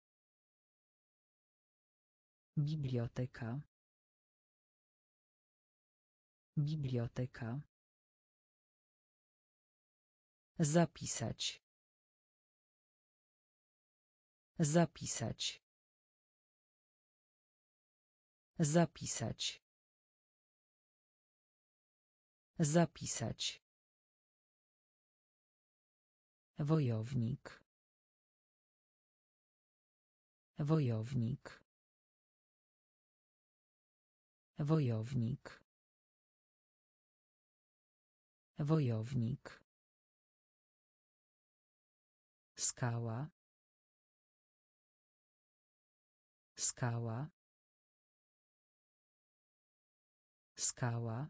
Biblioteka. Biblioteka. Zapisać. Zapisać. Zapisać. Zapisać. Wojownik. Wojownik. Wojownik. Wojownik. Skała. Skała. Skała.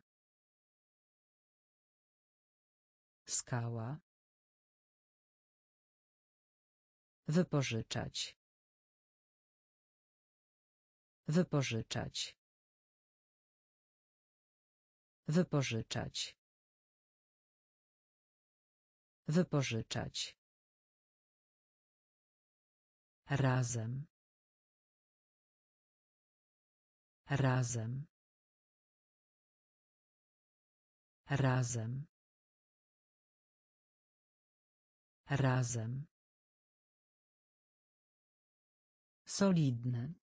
Skała. Wypożyczać. Wypożyczać. Wypożyczać. Wypożyczać. Razem. Razem. Razem. Razem. Solidny.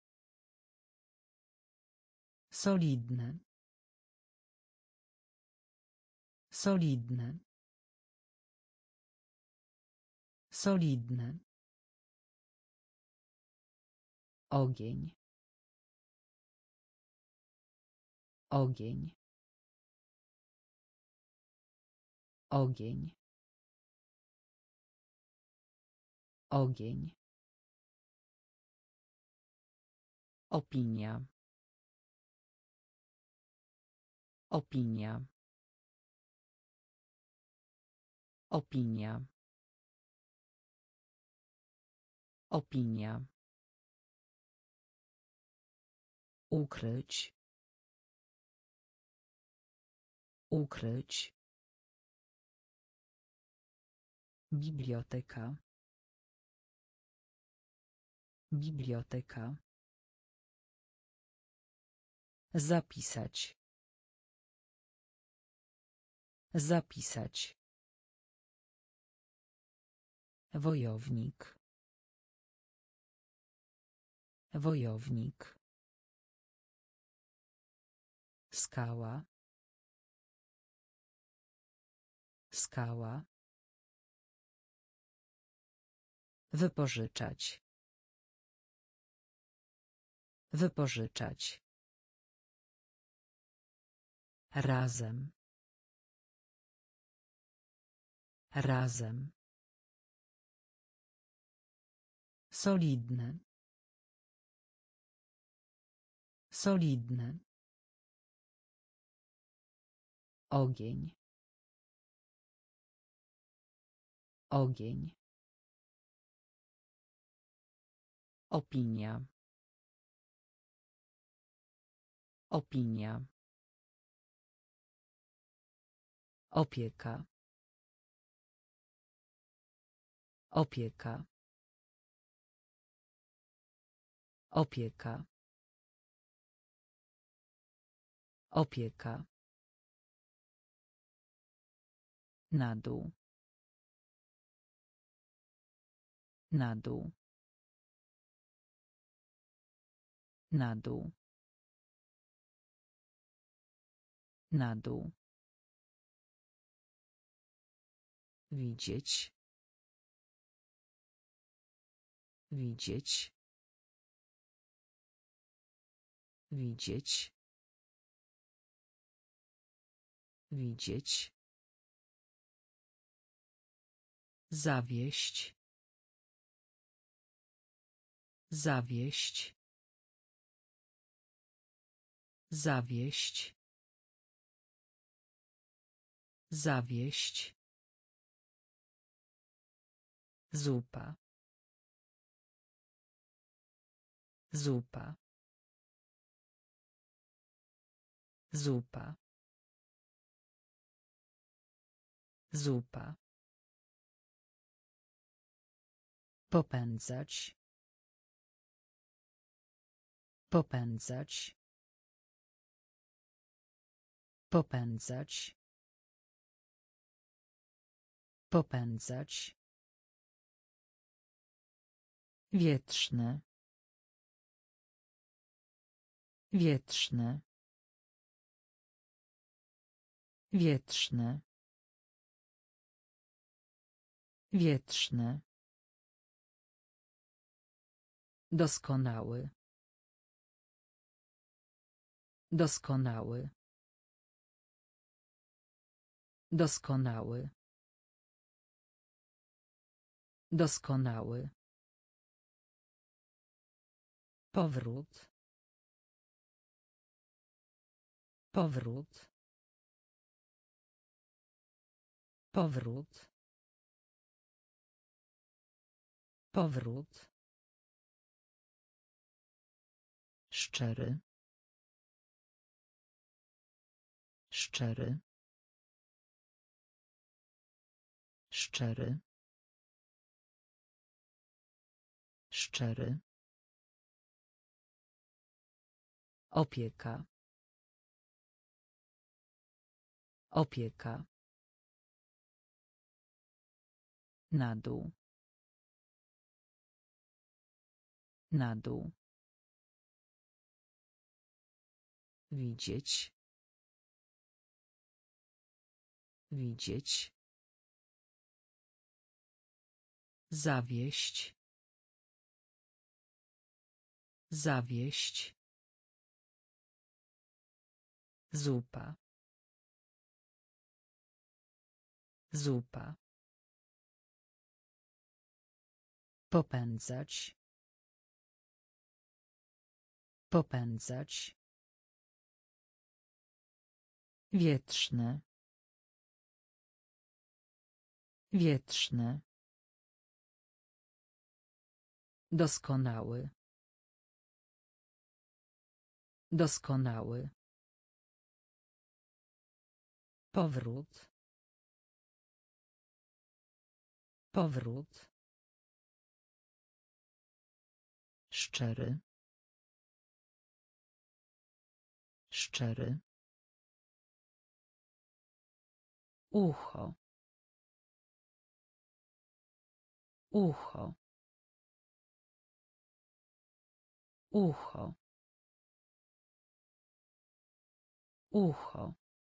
Solidny. Solidny. Solidny. Ogień. Ogień. Ogień. Ogień. Opinia. Opinia. Opinia. Opinia. Ukryć. Ukryć. Biblioteka. Biblioteka. Zapisać. Zapisać. Wojownik. Wojownik. Skała. Skała. Wypożyczać. Wypożyczać. Razem. Razem. Solidny. Solidny. Ogień. Ogień. Opinia. Opinia. Opieka. Opieka. Opieka. Opieka. Na dół. Na dół. Na dół. Na dół. Widzieć. Widzieć. Widzieć. Widzieć. Zawieść. Zawieść. Zawieść. Zawieść. Zupa. Zupa. Zupa. Zupa. Popędzać. Popędzać. Popędzać. Popędzać. Wietrzny. Wietrzny. Wietrzny. Wietrzny. Doskonały. Doskonały. Doskonały. Doskonały. Powrót. Powrót. Powrót. Powrót. Szczery. Szczery. Szczery. Szczery. Opieka. Opieka. Na dół. Na dół. Widzieć. Widzieć. Zawieść. Zawieść. Zupa. Zupa. Popędzać. Popędzać. Wietrzny. Wietrzny. Doskonały. Doskonały. Powrót. Powrót. Szczery. Szczery. Ucho. Ucho. Ucho. Ucho.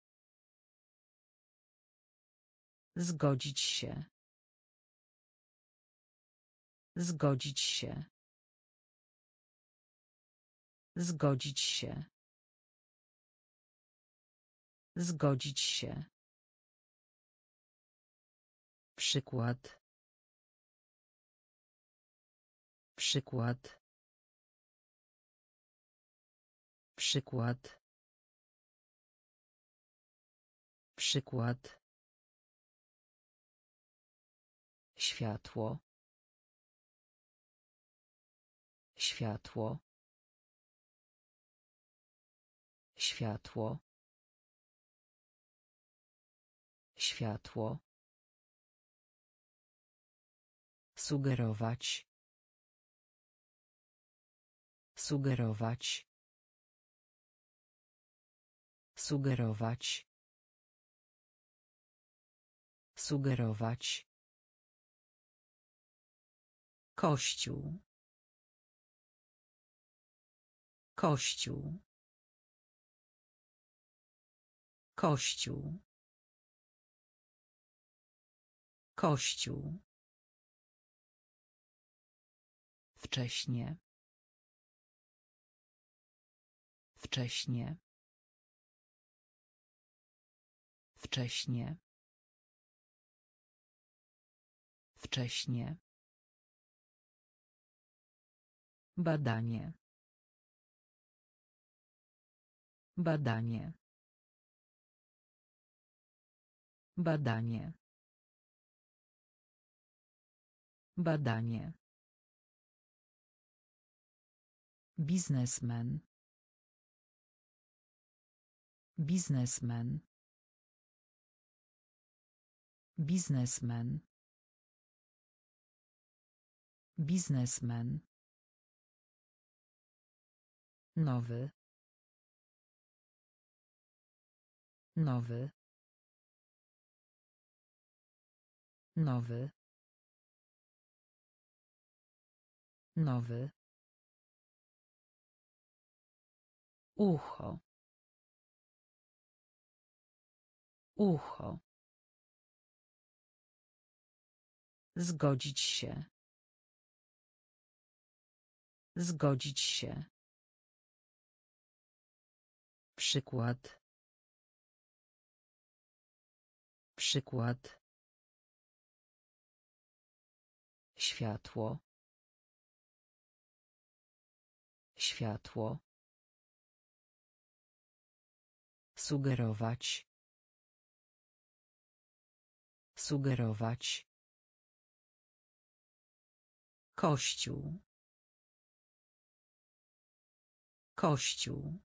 Zgodzić się. Zgodzić się. Zgodzić się. Zgodzić się. Przykład. Przykład. Przykład. Przykład. Światło. Światło. Światło. Światło. Sugerować. Sugerować. Sugerować. Sugerować. Kościół. Kościół. Kościół. Kościół. Wcześnie. Wcześnie. Wcześnie. Wcześnie. Badanie. Badanie. Badanie. Badanie. Biznesmen. Biznesmen. Biznesmen. Biznesmen. Nowy. Nowy. Nowy. Nowy. Ucho. Ucho. Zgodzić się. Zgodzić się. Przykład. Przykład. Światło. Światło. Sugerować. Sugerować. Kościół. Kościół.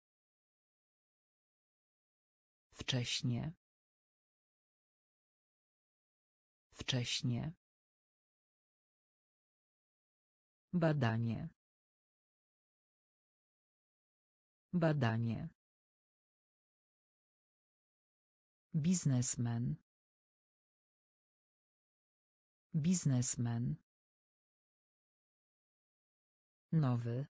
Wcześnie. Wcześnie. Badanie. Badanie. Biznesmen. Biznesmen. Nowy.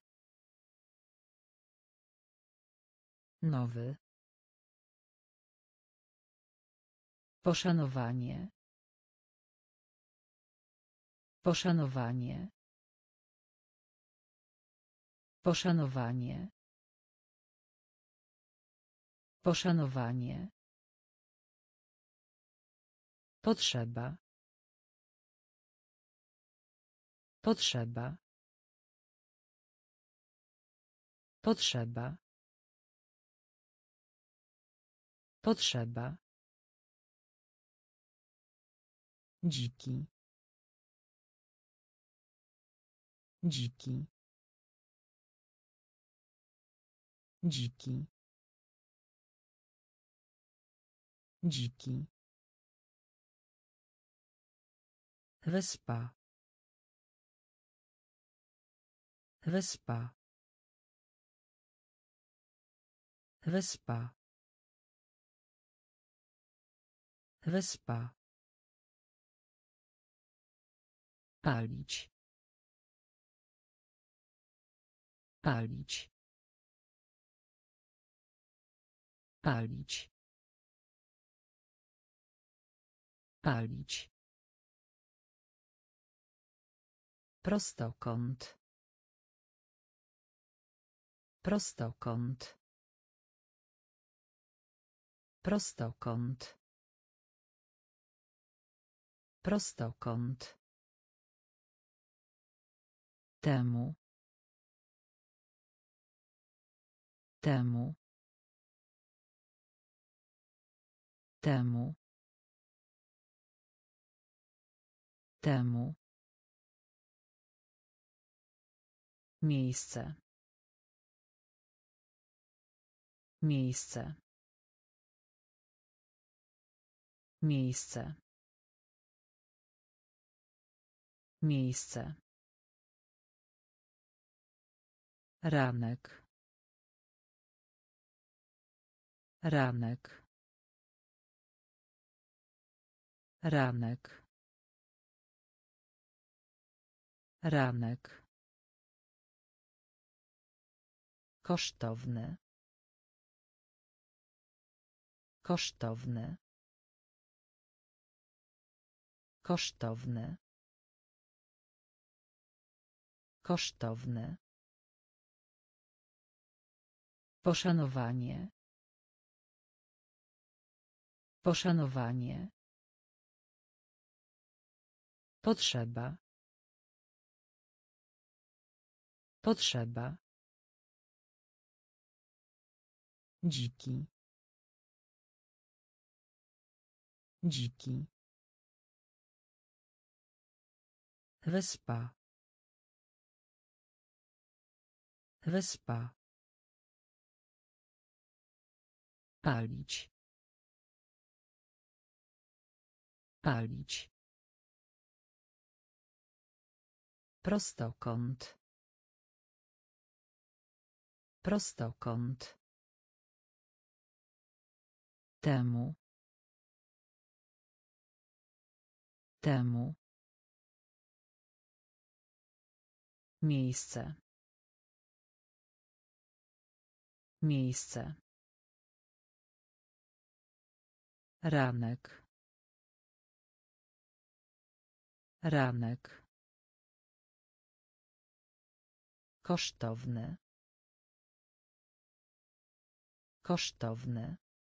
Nowy. Poszanowanie. Poszanowanie. Poszanowanie. Poszanowanie. Potrzeba. Potrzeba. Potrzeba. Potrzeba. Dziki. Dziki. Dziki. Dziki. Wyspa. Wyspa. Wyspa. Wyspa. Palić. Palić. Palić. Palić. Prostokąt. Prostokąt. Prostokąt. Prostokąt. Temu. Temu. Temu. Temu. Miejsce. Miejsce. Miejsce. Miejsce. Ranek. Ranek. Ranek. Ranek. Kosztowny. Kosztowny. Kosztowny. Kosztowny. Poszanowanie. Poszanowanie. Potrzeba. Potrzeba. Dziki. Dziki. Wyspa. Wyspa. Palić. Palić. Prostokąt. Prostokąt. Temu. Temu. Miejsce. Miejsce. Ranek. Ranek. Kosztowny. Kosztowny.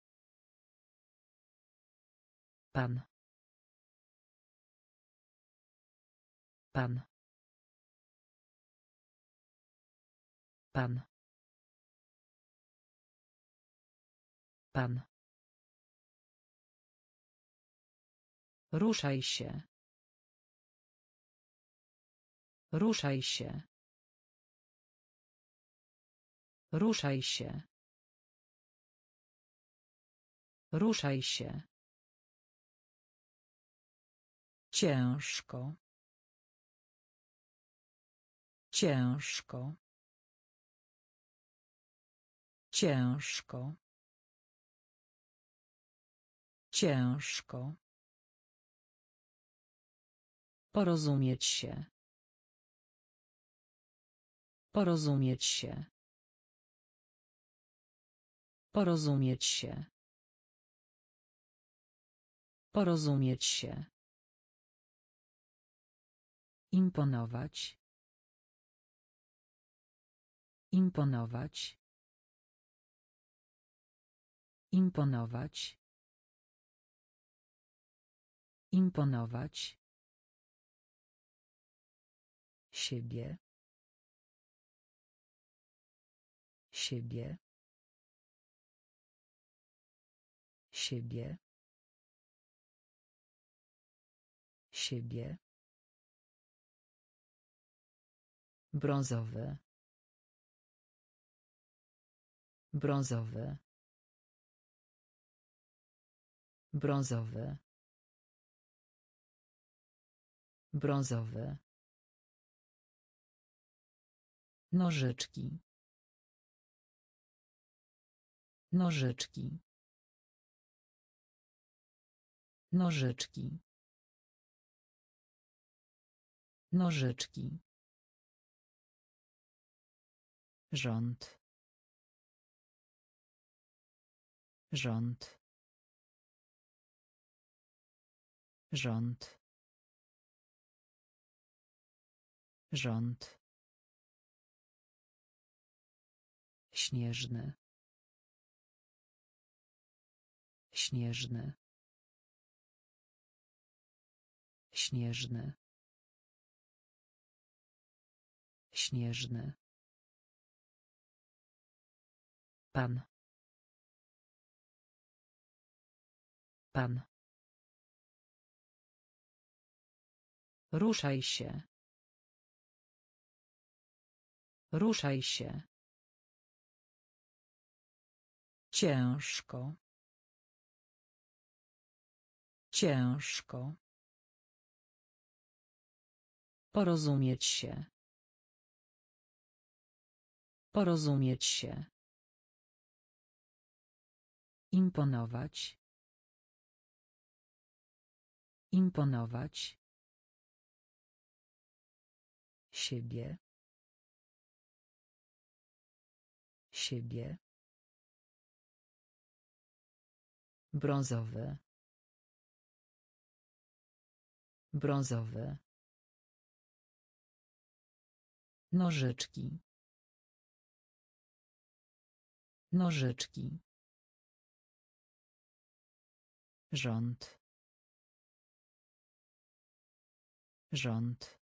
Pan. Pan. Pan. Pan. Ruszaj się. Ruszaj się. Ruszaj się. Ruszaj się. Ciężko. Ciężko. Ciężko. Ciężko. Porozumieć się. Porozumieć się. Porozumieć się. Porozumieć się. Imponować. Imponować. Imponować. Imponować. Siebie. Siebie. Siebie. Siebie. Brązowy. Brązowy. Brązowy. Brązowy. Nożyczki. Nożyczki. Nożyczki. Nożyczki. Rząd. Rząd. Rząd. Rząd. Śnieżny. Śnieżny. Śnieżny. Śnieżny. Pan. Pan. Ruszaj się. Ruszaj się. Ciężko. Ciężko. Porozumieć się. Porozumieć się. Imponować. Imponować. Siebie. Siebie. Brązowy. Brązowy. Nożyczki. Nożyczki. Rząd. Rząd.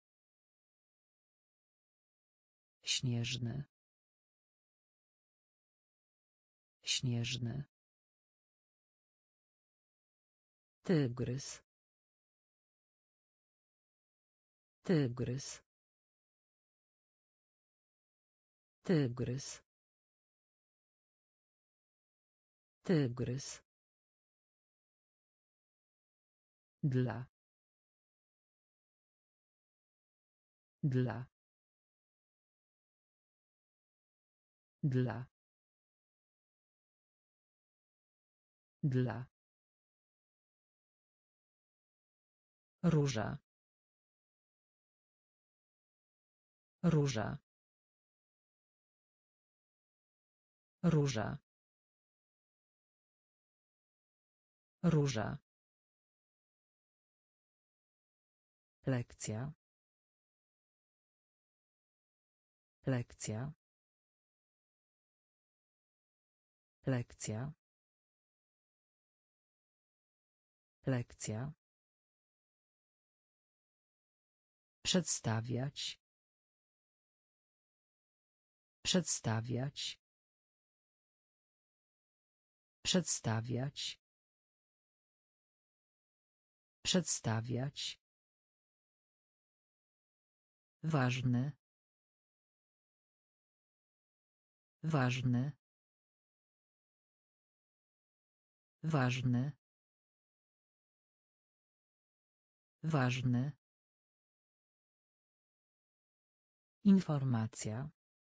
Śnieżny. Śnieżny. Tygrys. Tygrys. Tygrys. Tygrys. Dla. Dla. Dla. Dla. Róża. Róża. Róża. Róża. Lekcja. Lekcja. Lekcja. Lekcja. Przedstawiać. Przedstawiać. Przedstawiać. Przedstawiać. Ważny. Ważny. Ważny. Ważny. Informacja.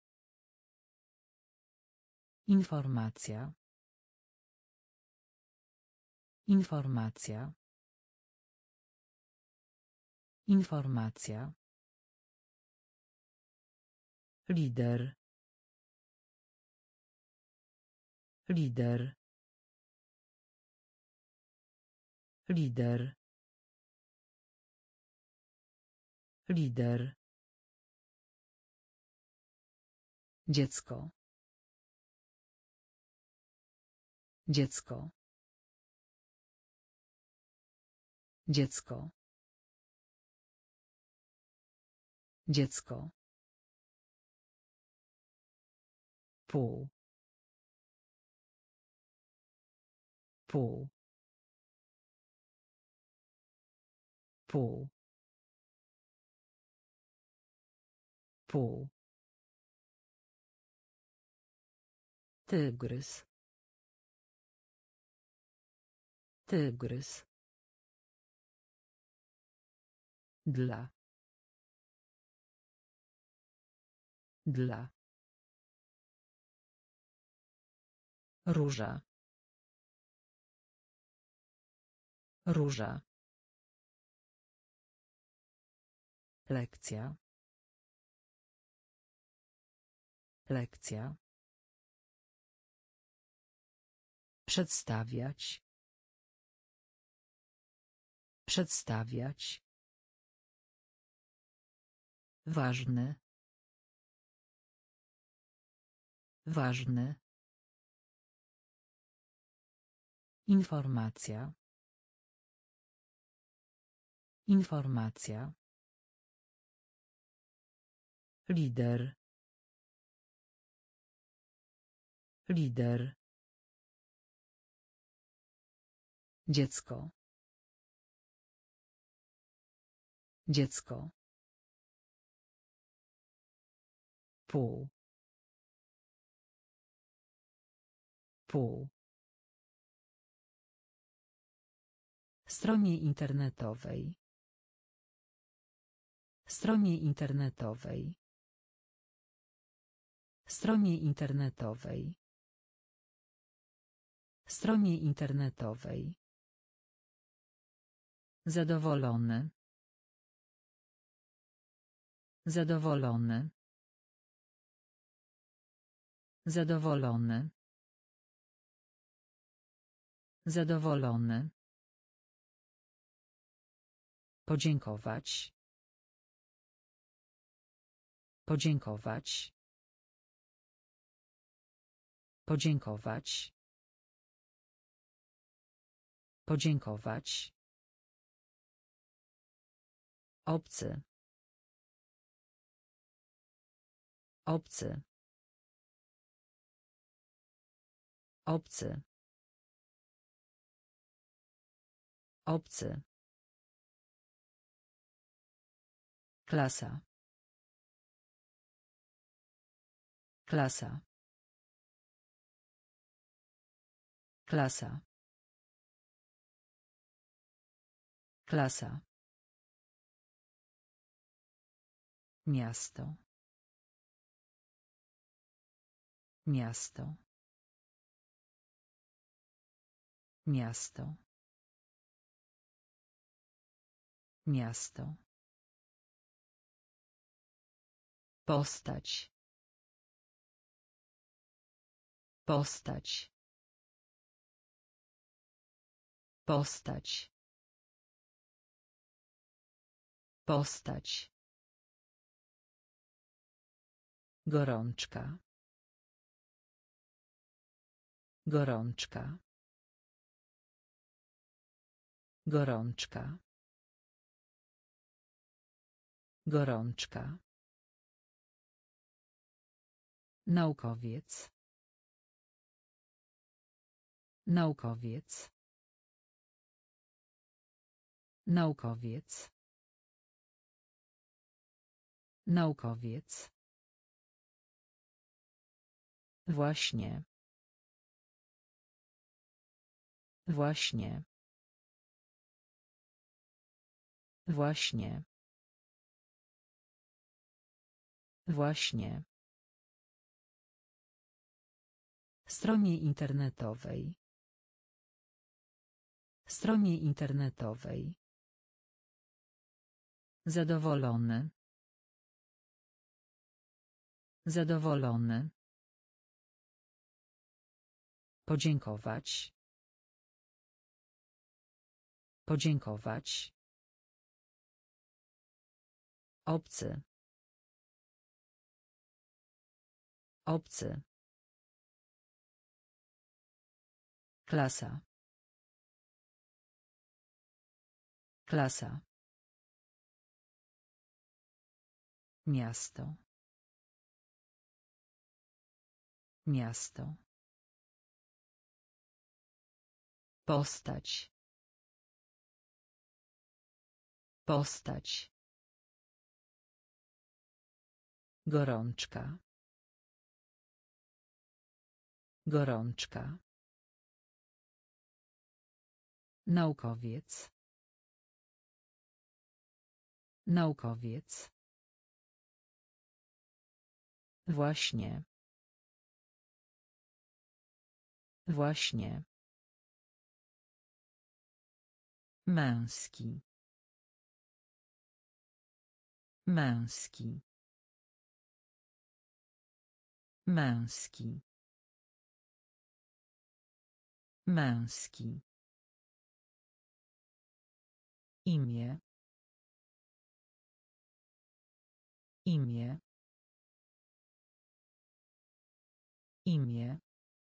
Informacja. Informacja. Informacja. Lider. Lider. Lider. Lider. Dziecko. Dziecko. Dziecko. Dziecko. Pół. Pół. Pół. Pół. Tygrys. Tygrys. Dla. Dla. Róża. Róża. Lekcja. Lekcja. Przedstawiać. Przedstawiać. Ważny. Ważny. Informacja. Informacja. Lider. Lider. Dziecko. Dziecko. Pół. Pół. Stronie internetowej. Stronie internetowej. Stronie internetowej. Stronie internetowej. Zadowolony. Zadowolony. Zadowolony. Zadowolony. Podziękować. Podziękować. Podziękować. Podziękować. Obcy. Obcy. Obcy. Obcy. Klasa. Klasa. Klasa. Klasa. Miasto. Miasto. Miasto. Miasto. Postać. Postać. Postać. Postać. Gorączka. Gorączka. Gorączka. Gorączka. Naukowiec. Naukowiec. Naukowiec. Naukowiec. Właśnie. Właśnie. Właśnie. Właśnie. Stronie internetowej. Stronie internetowej. Zadowolony. Zadowolony. Podziękować. Podziękować. Obcy. Obcy. Klasa. Klasa. Miasto. Miasto. Postać. Postać. Gorączka. Gorączka. Naukowiec. Naukowiec. Właśnie. Właśnie. Męski. Męski. Męski. Męski. Imię. Imię. Imię.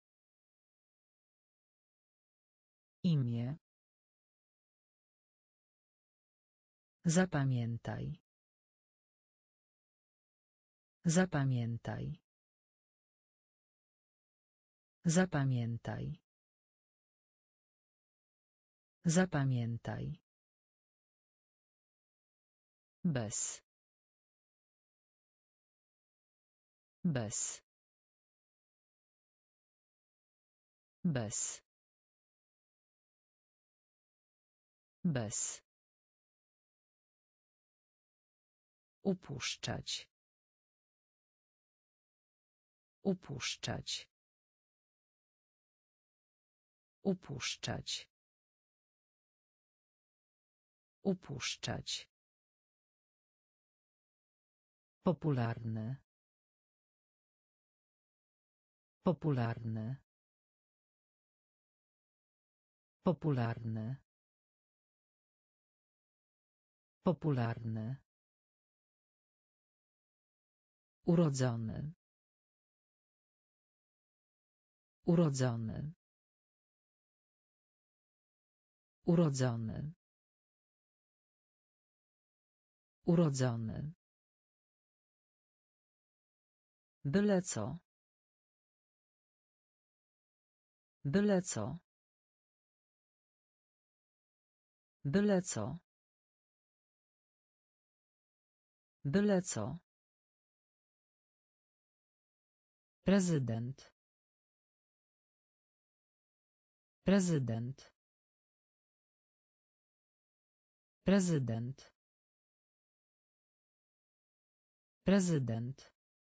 Imię. Zapamiętaj. Zapamiętaj. Zapamiętaj. Zapamiętaj. Bez. Bez. Bez. Bez. Upuszczać. Upuszczać. Upuszczać. Upuszczać. Popularny. Popularny. Popularny. Popularny. Urodzony. Urodzony. Urodzony. Urodzony. Byle co. Byle co. Byle co. Byle co. Prezydent. Prezydent. Prezydent. Prezydent.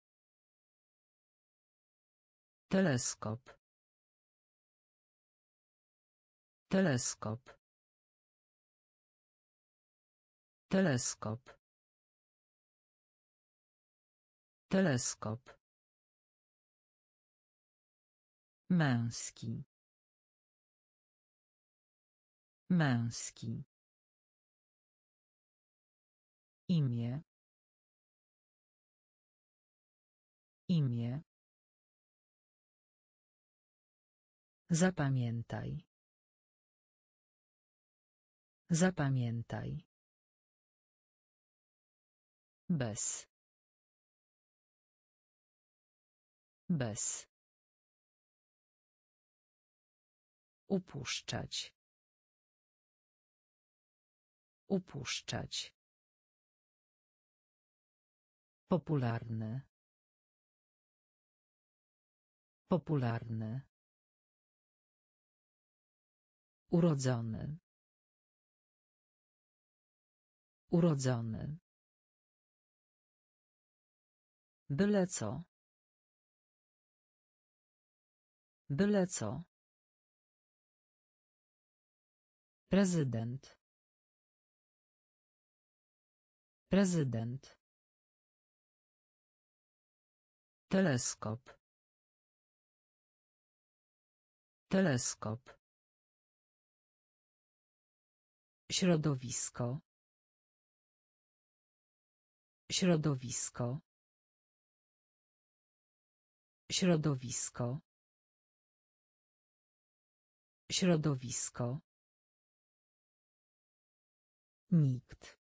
Teleskop. Teleskop. Teleskop. Teleskop. Męski. Męski. Imię. Imię. Zapamiętaj. Zapamiętaj. Bez. Bez. Upuszczać. Upuszczać. Popularny. Popularny. Urodzony. Urodzony. Byle co. Byle co. Prezydent. Prezydent. Teleskop. Teleskop. Środowisko. Środowisko. Środowisko. Środowisko. Nikt.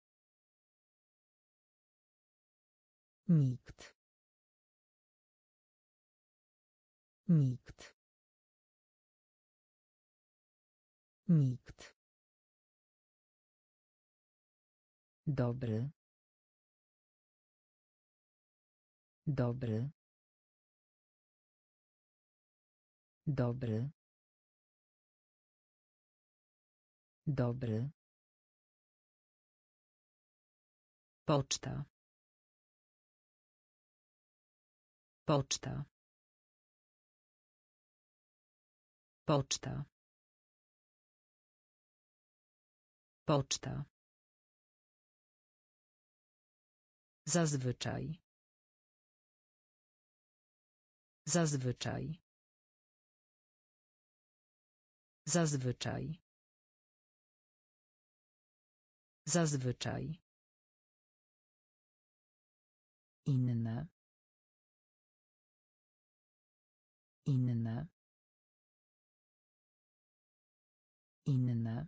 Nikt. Nikt. Nikt. Dobry. Dobry. Dobry. Dobry. Poczta. Poczta. Poczta. Poczta. Zazwyczaj. Zazwyczaj. Zazwyczaj. Zazwyczaj. Inne. Inne. Inne.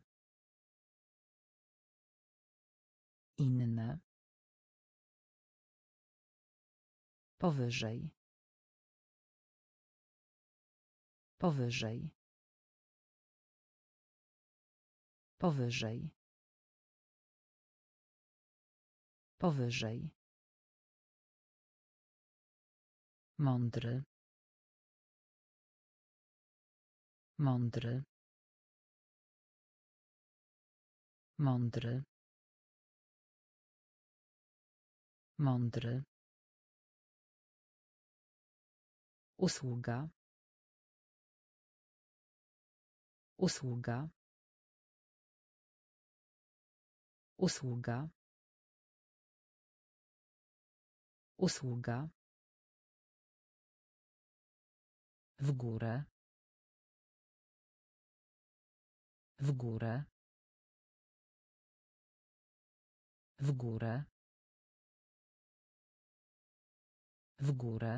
Inne. Powyżej. Powyżej. Powyżej. Powyżej. Mądry. Mądry. Mądry. Mądry. Usługa. Usługa. Usługa. Usługa. W górę. W górę. W górę. W górę.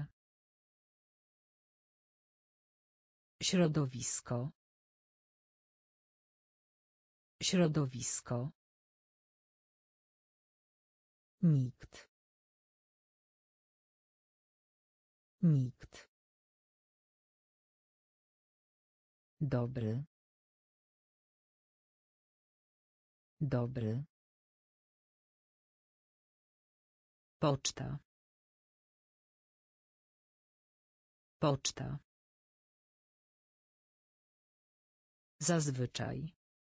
Środowisko. Środowisko. Nikt. Nikt. Dobry. Dobry. Poczta. Poczta. Zazwyczaj.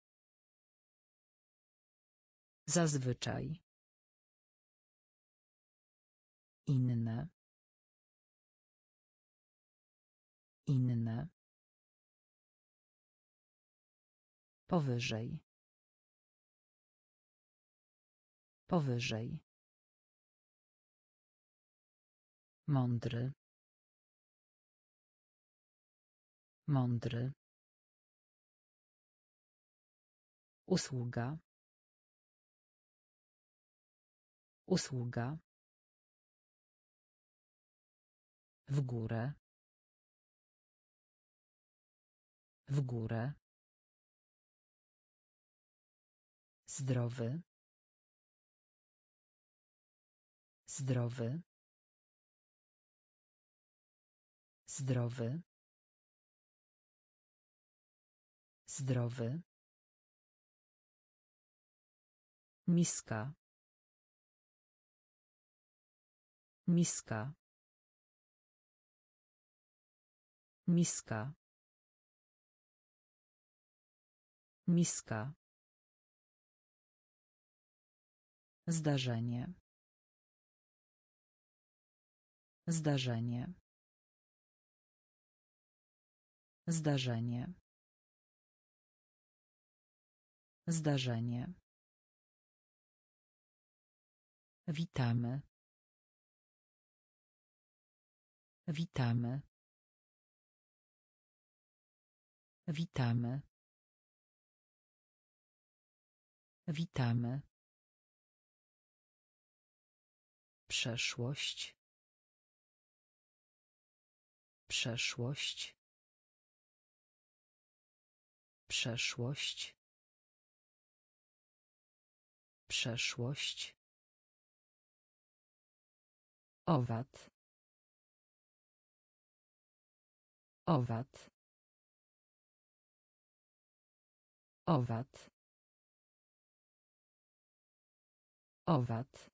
Zazwyczaj. Inne. Inne. Powyżej. Powyżej. Mądry. Mądry. Usługa. Usługa. W górę. W górę. Zdrowy. Zdrowy. Zdrowy. Zdrowy. Miska. Miska. Miska. Miska. Zdarzenie. Zdarzenie. Zdarzenie. Zdarzenie. Witamy. Witamy. Witamy. Witamy. Przeszłość. Przeszłość. Przeszłość. Przeszłość. Owad. Owad. Owad. Owad.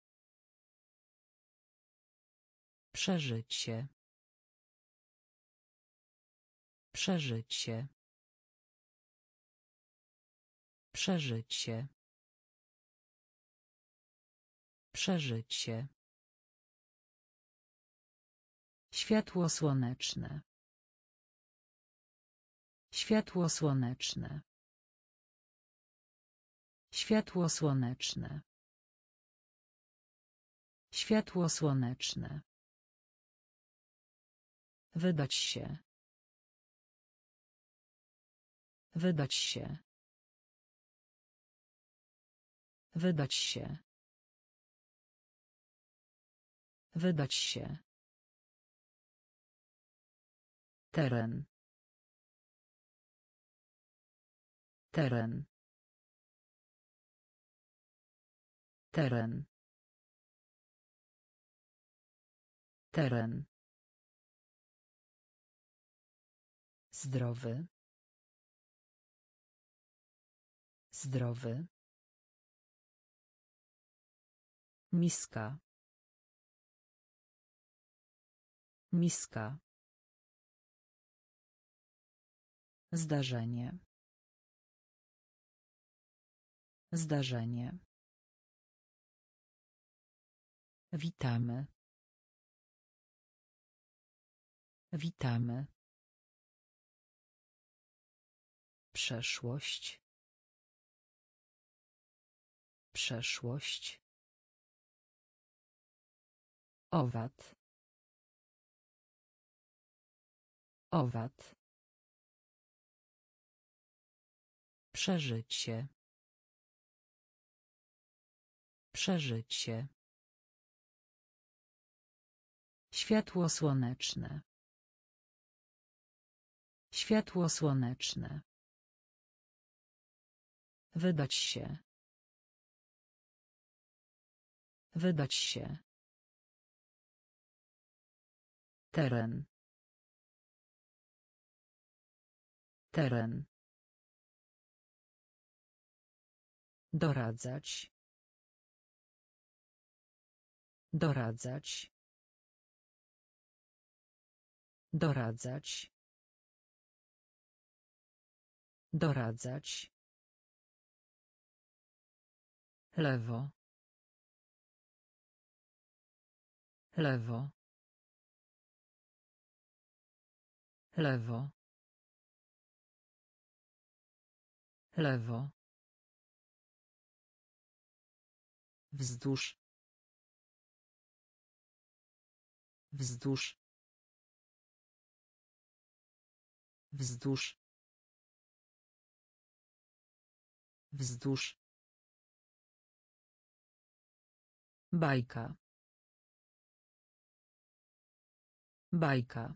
Przeżycie. Przeżycie. Przeżycie. Przeżycie. Światło słoneczne. Światło słoneczne. Światło słoneczne. Światło słoneczne. Wydać się. Wydać się. Wydać się. Wydać się. Teren. Teren. Teren. Teren. Zdrowy. Zdrowy. Miska. Miska. Zdarzenie. Zdarzenie. Witamy. Witamy. Przeszłość. Przeszłość. Owad. Owad. Przeżycie. Przeżycie. Światło słoneczne. Światło słoneczne. Wydać się. Wydać się. Teren. Teren. Doradzać. Doradzać. Doradzać. Doradzać. Lewo. Lewo. Lewo. Lewo. Wzdłuż. Wzdłuż. Wzdłuż. Wzdłuż. Bajka. Bajka.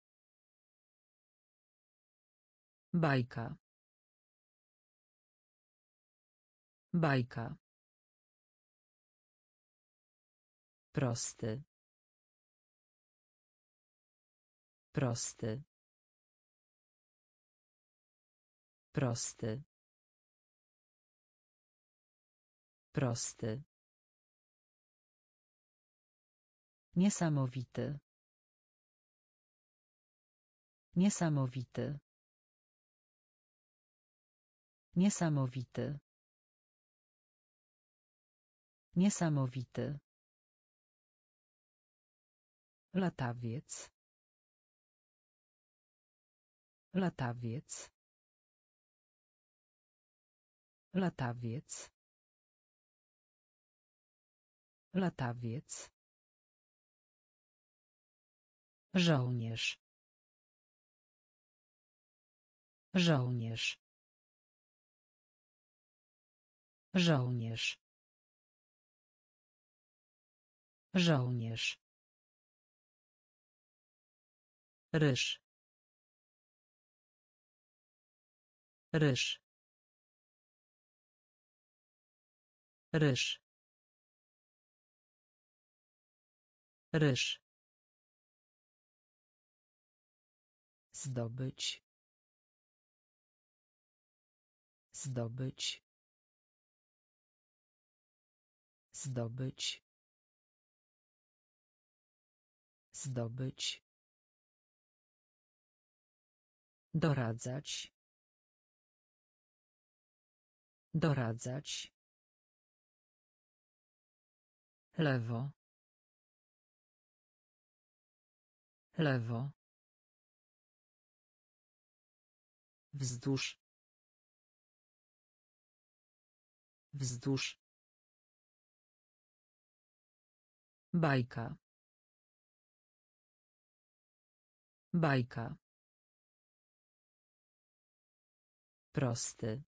Bajka. Bajka. Prosty. Prosty. Prosty. Prosty. Niesamowity. Niesamowity. Niesamowity. Niesamowity. Latawiec. Latawiec. Latawiec. Latawiec. Żołnierz. Żołnierz. Żołnierz. Żołnierz. Ryż. Ryż. Ryż. Ryż. Zdobyć. Zdobyć. Zdobyć. Zdobyć. Doradzać. Doradzać. Lewo. Lewo. Wzdłuż. Wzdłuż. Bajka. Bajka. Prosty.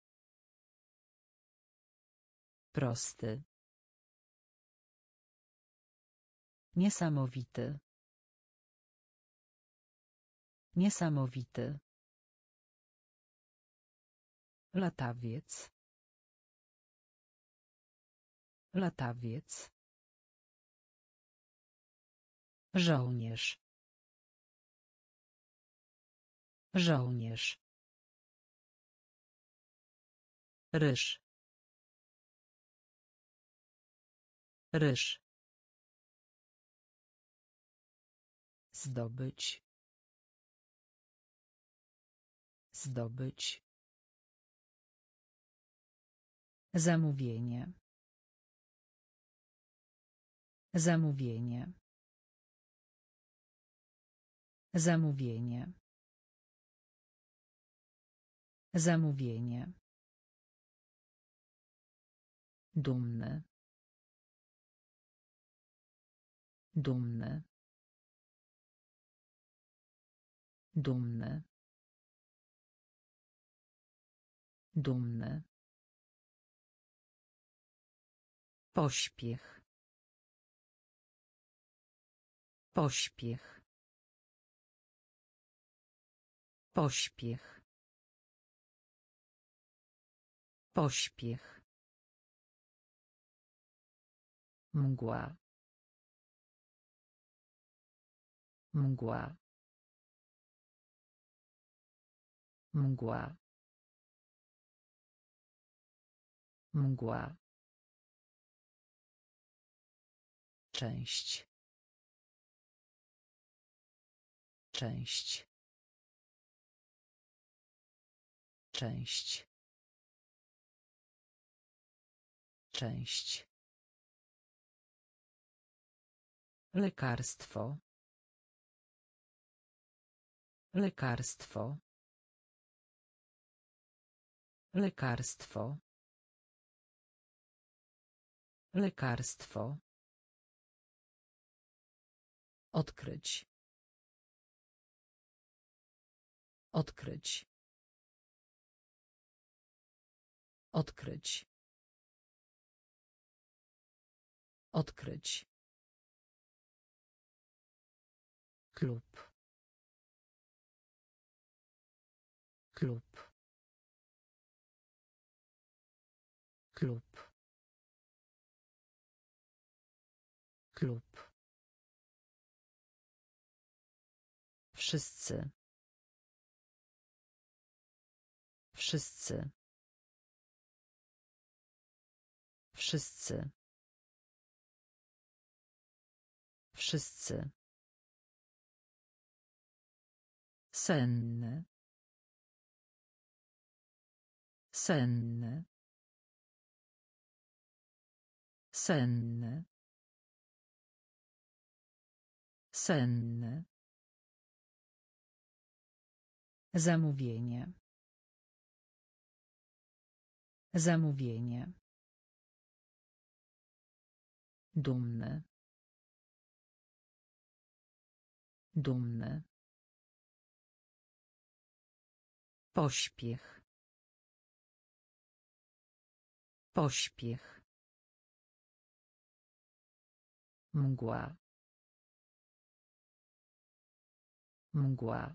Prosty. Niesamowity. Niesamowity. Latawiec. Latawiec. Żołnierz. Żołnierz. Ryż. Ryż. Zdobyć. Zdobyć. Zamówienie. Zamówienie. Zamówienie. Zamówienie. Dumny. Dumny. Dumny. Dumny. Pośpiech. Pośpiech. Pośpiech. Pośpiech. Mgła. Mgła. Mgła. Mgła. Część. Część. Część. Część. Lekarstwo. Lekarstwo. Lekarstwo. Lekarstwo. Odkryć. Odkryć. Odkryć. Odkryć. Klub. Klub. Klub. Klub. Wszyscy. Wszyscy. Wszyscy. Wszyscy. Senny. Senny. Senny. Senny. Zamówienie. Zamówienie. Dumny. Dumny. Pośpiech. Pośpiech. Mgła. Mgła.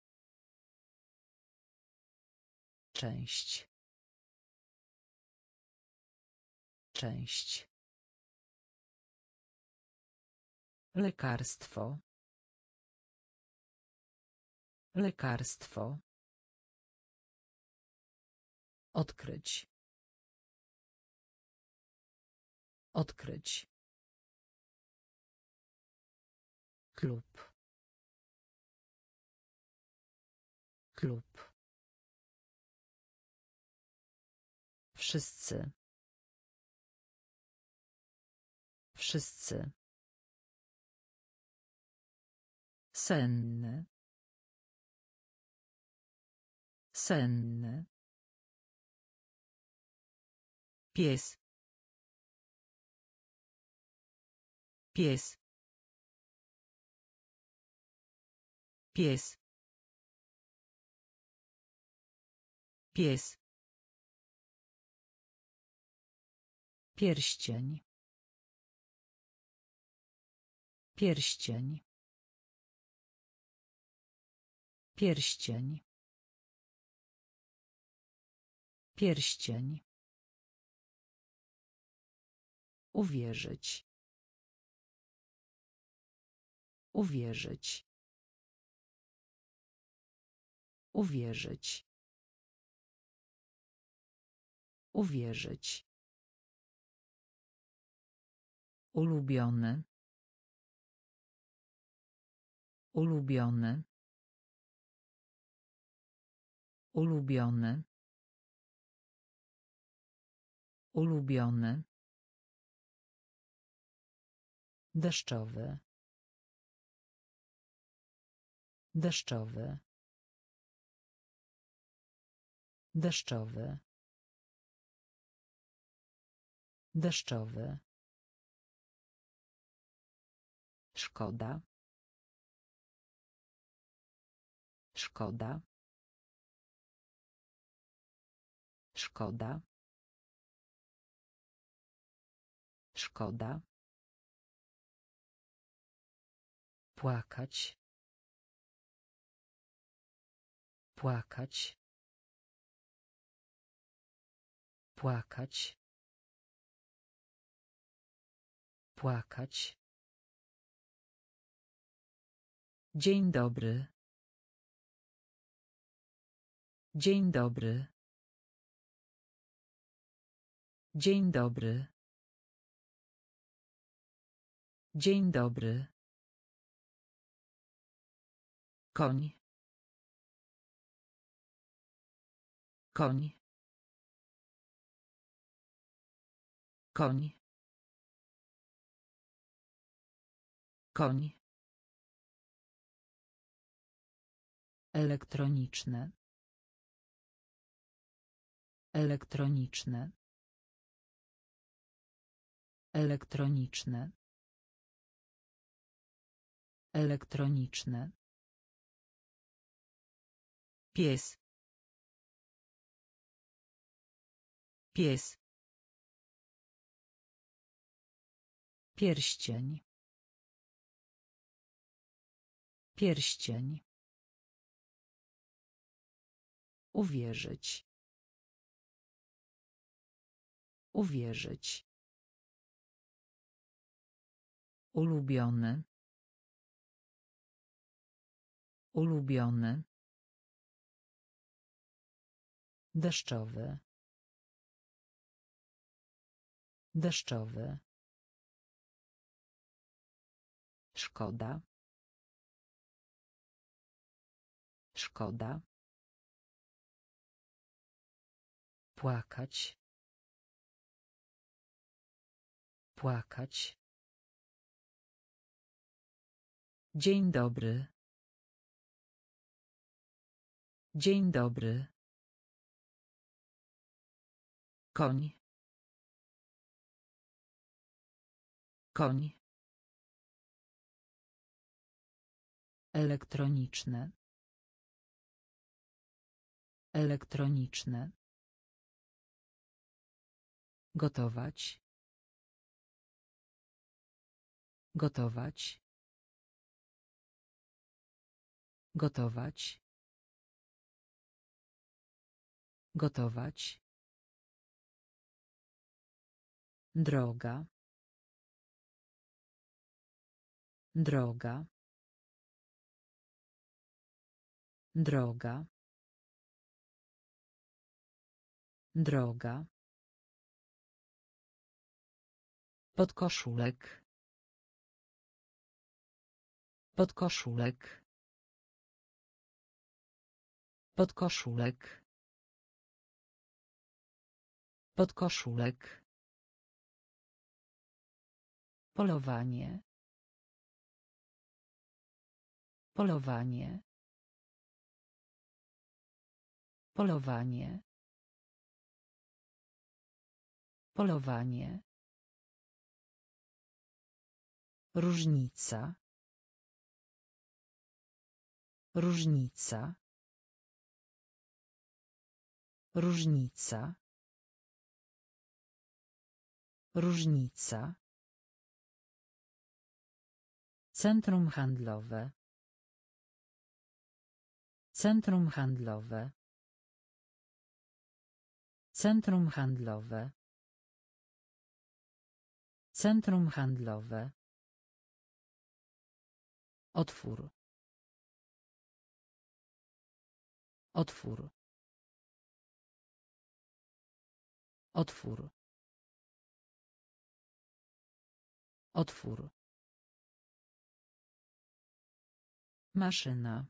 Część. Część. Lekarstwo. Lekarstwo. Odkryć. Odkryć. Klub. Klub. Wszyscy. Wszyscy. Senny. Senny. Pies. Pies. Pies. Pies. Pierścień. Pierścień. Pierścień. Pierścień. Uwierzyć. Uwierzyć. Uwierzyć. Uwierzyć. Ulubiony. Ulubiony. Ulubiony. Ulubiony. Deszczowy. Deszczowy. Deszczowy. Deszczowy. Szkoda. Szkoda. Szkoda. Szkoda. Płakać. Płakać. Płakać. Płakać. Dzień dobry. Dzień dobry. Dzień dobry. Dzień dobry. Koń. Koń. Koń. Koń. Elektroniczne. Elektroniczne. Elektroniczne. Elektroniczne. Pies. Pies. Pierścień. Pierścień. Uwierzyć. Uwierzyć. Ulubiony. Ulubiony. Deszczowy. Deszczowy. Szkoda. Szkoda. Płakać. Płakać. Dzień dobry. Dzień dobry. Koń. Koń. Elektroniczne. Elektroniczne. Gotować. Gotować. Gotować. Gotować. Droga. Droga. Droga. Droga. Podkoszulek. Podkoszulek. Podkoszulek. Podkoszulek. Polowanie. Polowanie. Polowanie. Polowanie. Różnica. Różnica. Różnica. Różnica. Centrum handlowe. Centrum handlowe. Centrum handlowe. Centrum handlowe. Otwór. Otwór. Otwór. Otwór. Maszyna.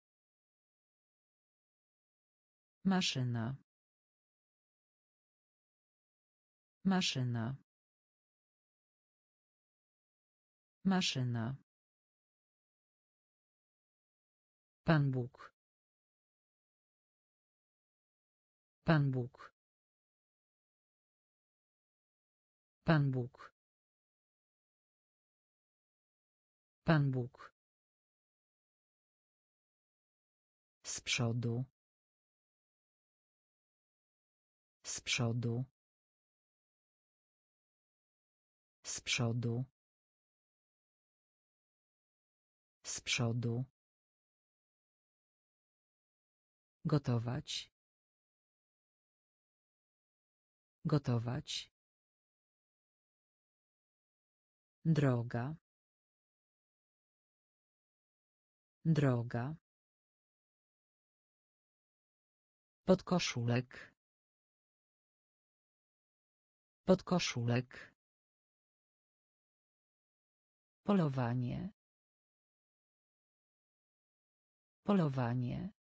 Maszyna. Maszyna. Maszyna. Pan Bóg. Pan Bóg. Pan Bóg. Pan Bóg. Z przodu. Z przodu. Z przodu. Z przodu. Gotować. Gotować. Droga. Droga. Podkoszulek. Podkoszulek. Polowanie. Polowanie.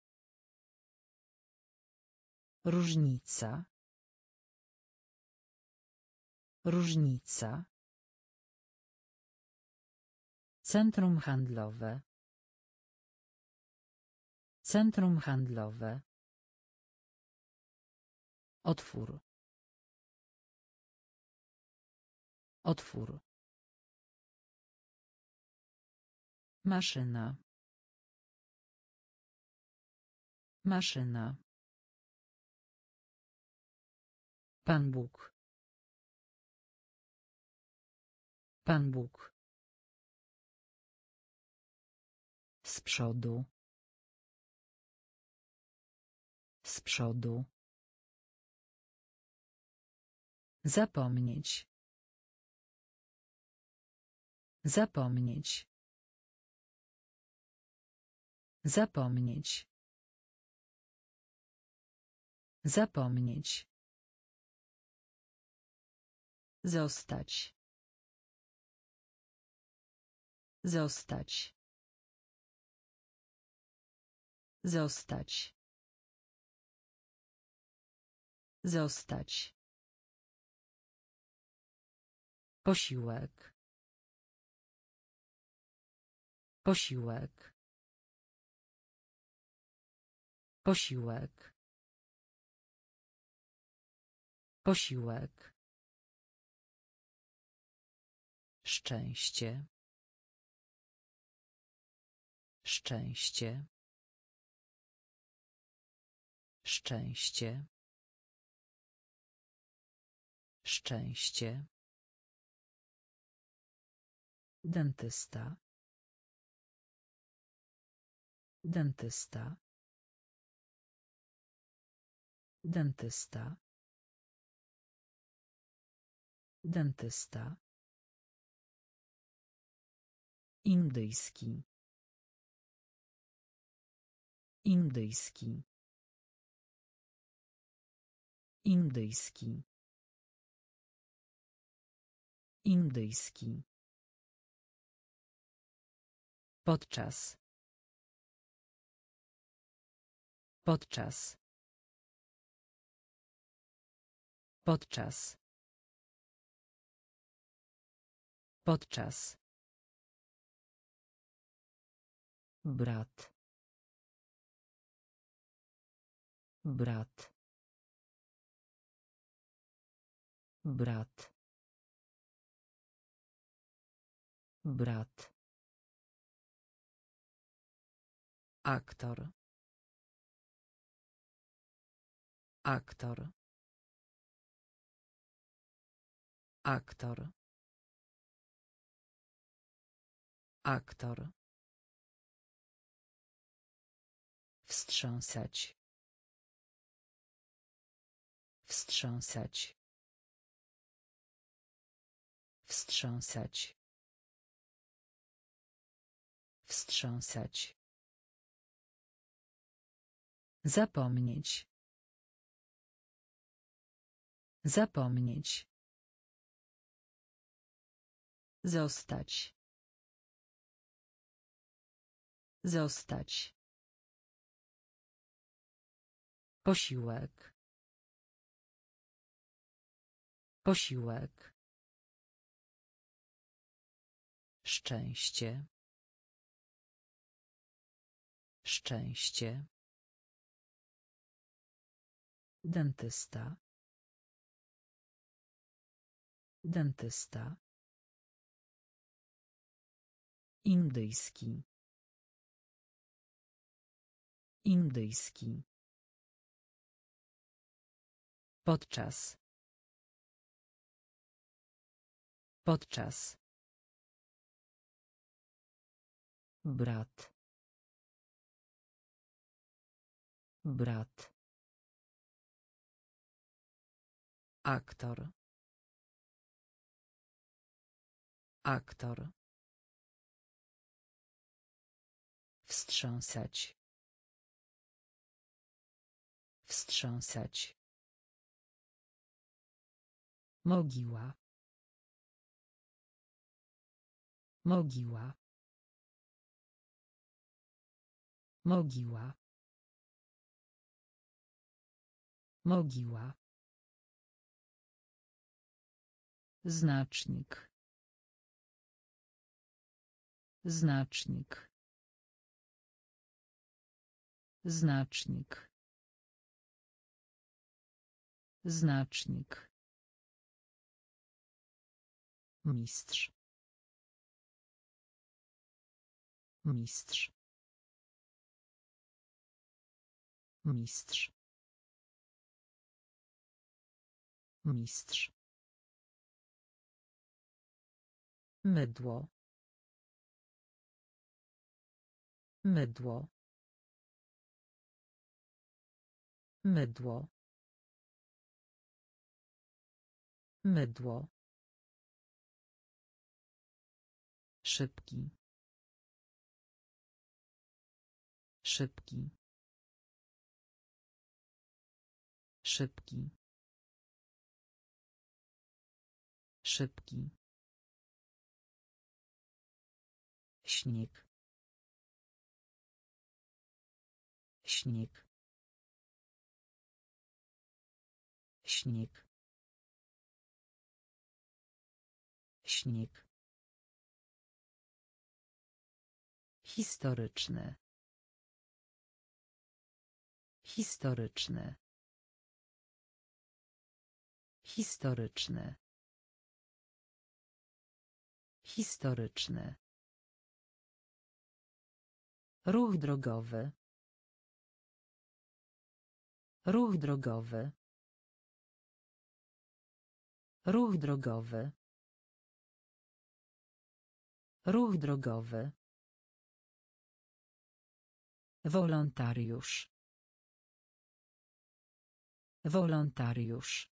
Różnica. Różnica. Centrum handlowe. Centrum handlowe. Otwór. Otwór. Maszyna. Maszyna. Pan Bóg. Pan Bóg. Z przodu. Z przodu. Zapomnieć. Zapomnieć. Zapomnieć. Zapomnieć. Zostać. Zostać. Zostać. Zostać. Posiłek. Posiłek. Posiłek. Posiłek. Szczęście. Szczęście. Szczęście. Szczęście. Dentysta. Dentysta. Dentysta. Dentysta. Indyjski. Indyjski. Indyjski. Indyjski. Podczas. Podczas. Podczas. Podczas. Brat. Brat. Brat. Brat. Aktor. Aktor. Aktor. Aktor. Wstrząsać. Wstrząsać. Wstrząsać. Wstrząsać. Zapomnieć. Zapomnieć. Zostać. Zostać. Posiłek. Posiłek. Szczęście. Szczęście. Dentysta. Dentysta. Indyjski. Indyjski. Podczas. Podczas. Brat. Brat. Aktor. Aktor. Wstrząsać. Wstrząsać. Mogiła. Mogiła. Mogiła. Mogiła. Znacznik. Znacznik. Znacznik. Znacznik. Mistrz. Mistrz. Mistrz. Mistrz. Mydło. Mydło. Mydło. Mydło. Szybki. Szybki. Szybki. Szybki. Śnieg. Śnieg. Śnieg. Śnieg. Historyczny. Historyczny. Historyczny. Historyczny. Ruch drogowy. Ruch drogowy. Ruch drogowy. Ruch drogowy. Wolontariusz. Wolontariusz.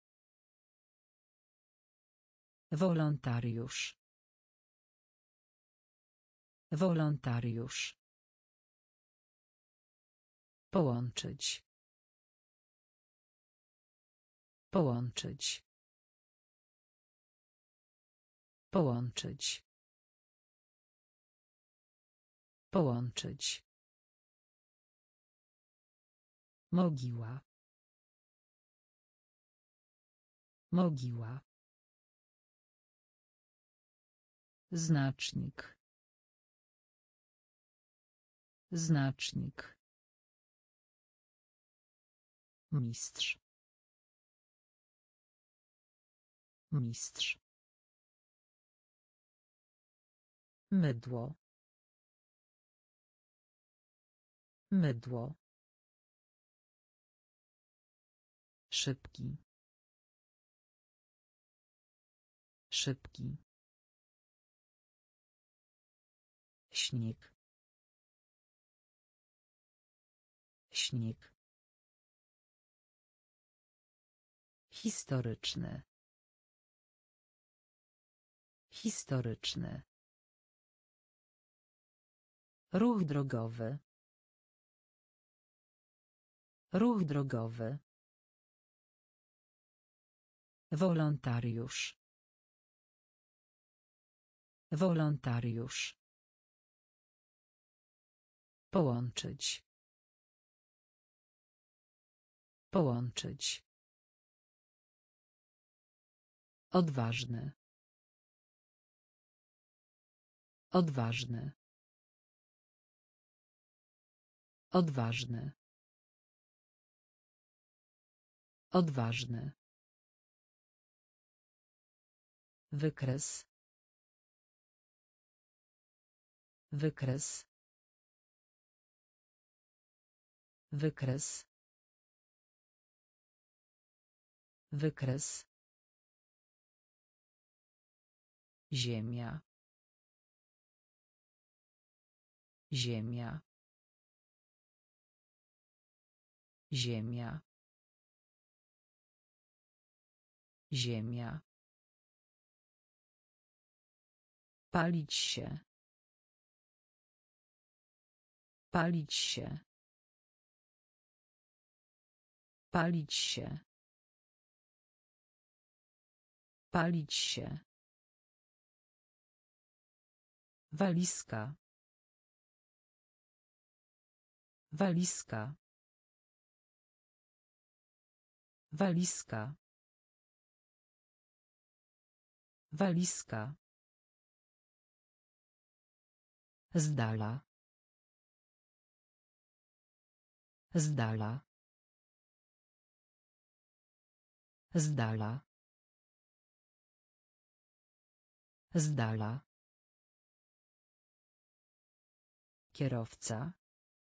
Wolontariusz. Wolontariusz. Połączyć. Połączyć. Połączyć. Połączyć. Mogiła. Mogiła. Znacznik. Znacznik. Mistrz. Mistrz. Mydło. Mydło. Szybki. Szybki. Śnieg. Śnieg. Historyczny. Historyczny. Ruch drogowy. Ruch drogowy. Wolontariusz. Wolontariusz. Połączyć. Połączyć. Odważny. Odważny. Odważny. Odważny. Wykres. Wykres. Wykres. Wykres. Ziemia. Ziemia. Ziemia. Ziemia. Palić się. Palić się. Palić się. Palić się. Walizka. Walizka. Walizka. Walizka. Z dala. Z dala. Z dala. Z dala. Kierowca.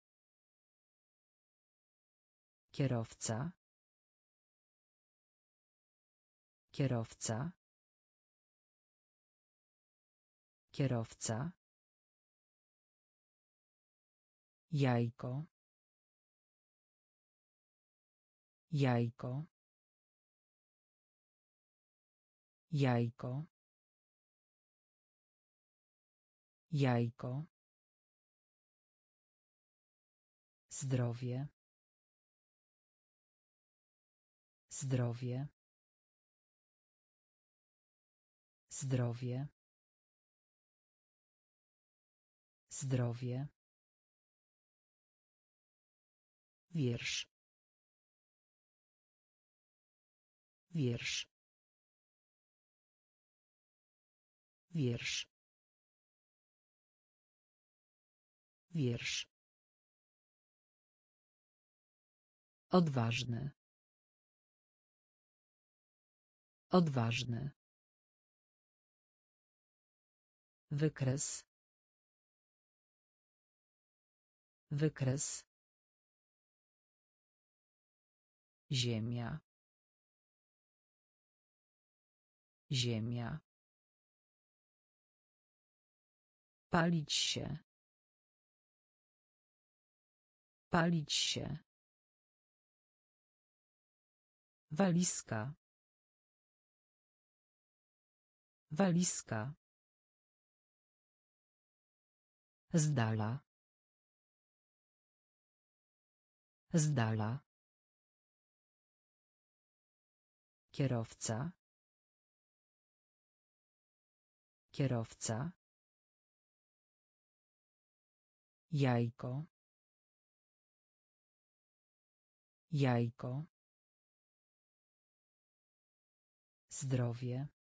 Kierowca. Kierowca. Kierowca. Jajko. Jajko. Jajko. Jajko. Zdrowie. Zdrowie. Zdrowie. Zdrowie. Wiersz. Wiersz. Wiersz. Wiersz. Odważny. Odważny. Wykres. Wykres. Ziemia. Ziemia. Palić się. Palić się. Walizka. Walizka. Z dala. Z dala. Kierowca. Kierowca. Jajko. Jajko. Zdrowie.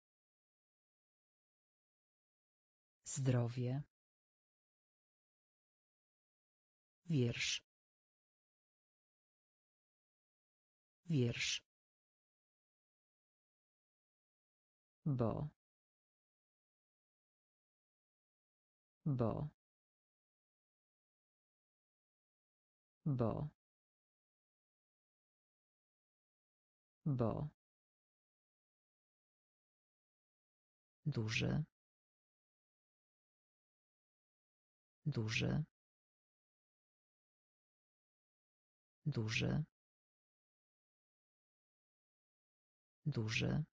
Zdrowie. Wiersz. Wiersz. Bo. Bo. Bo. Bo. Duży. Duży. Duży. Duży.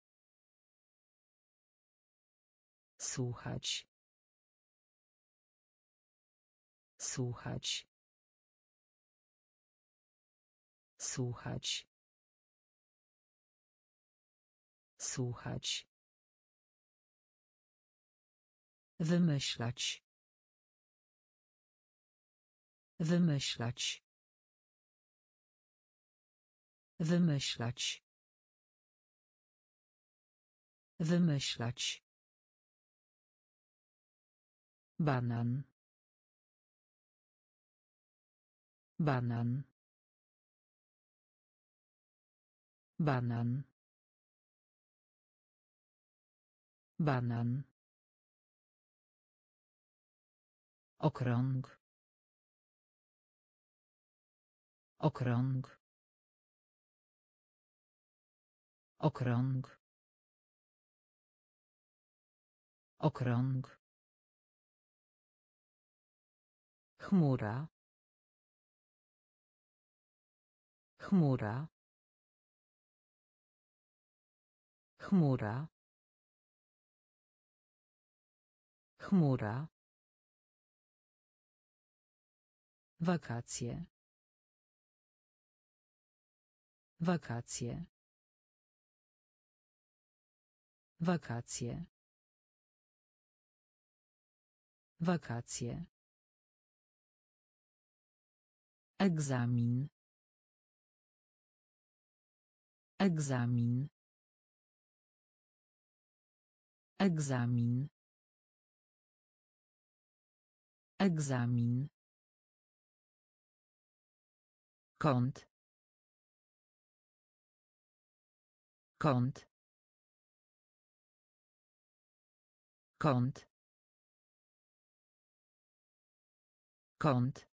Słuchać. Słuchać. Słuchać. Słuchać. Wymyślać. Wymyślać. Wymyślać. Wymyślać. Banan. Banan. Banan. Banan. Okrąg. Okrąg. Okrąg. Okrąg. Chmura. Chmura. Chmura. Chmura. Wakacje. Wakacje. Wakacje. Wakacje. Egzamin. Egzamin. Egzamin. Egzamin. Kąt. Kąt. Kąt. Kąt.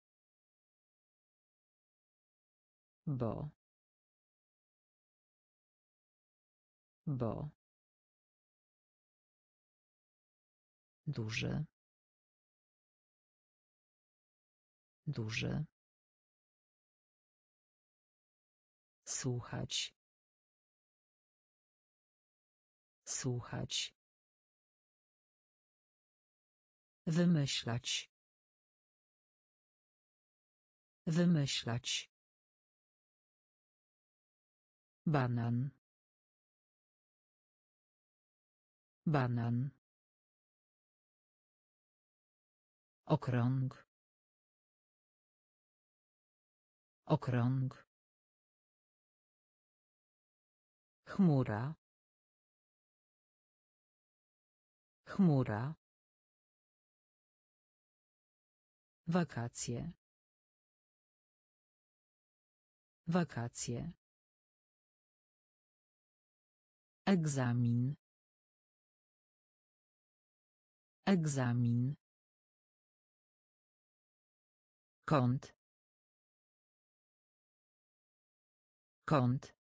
Bo. Bo. Duży. Duży. Słuchać. Słuchać. Wymyślać. Wymyślać. Banan. Banan. Okrąg. Okrąg. Chmura. Chmura. Wakacje. Wakacje. Egzamin. Egzamin. Kąt. Kąt.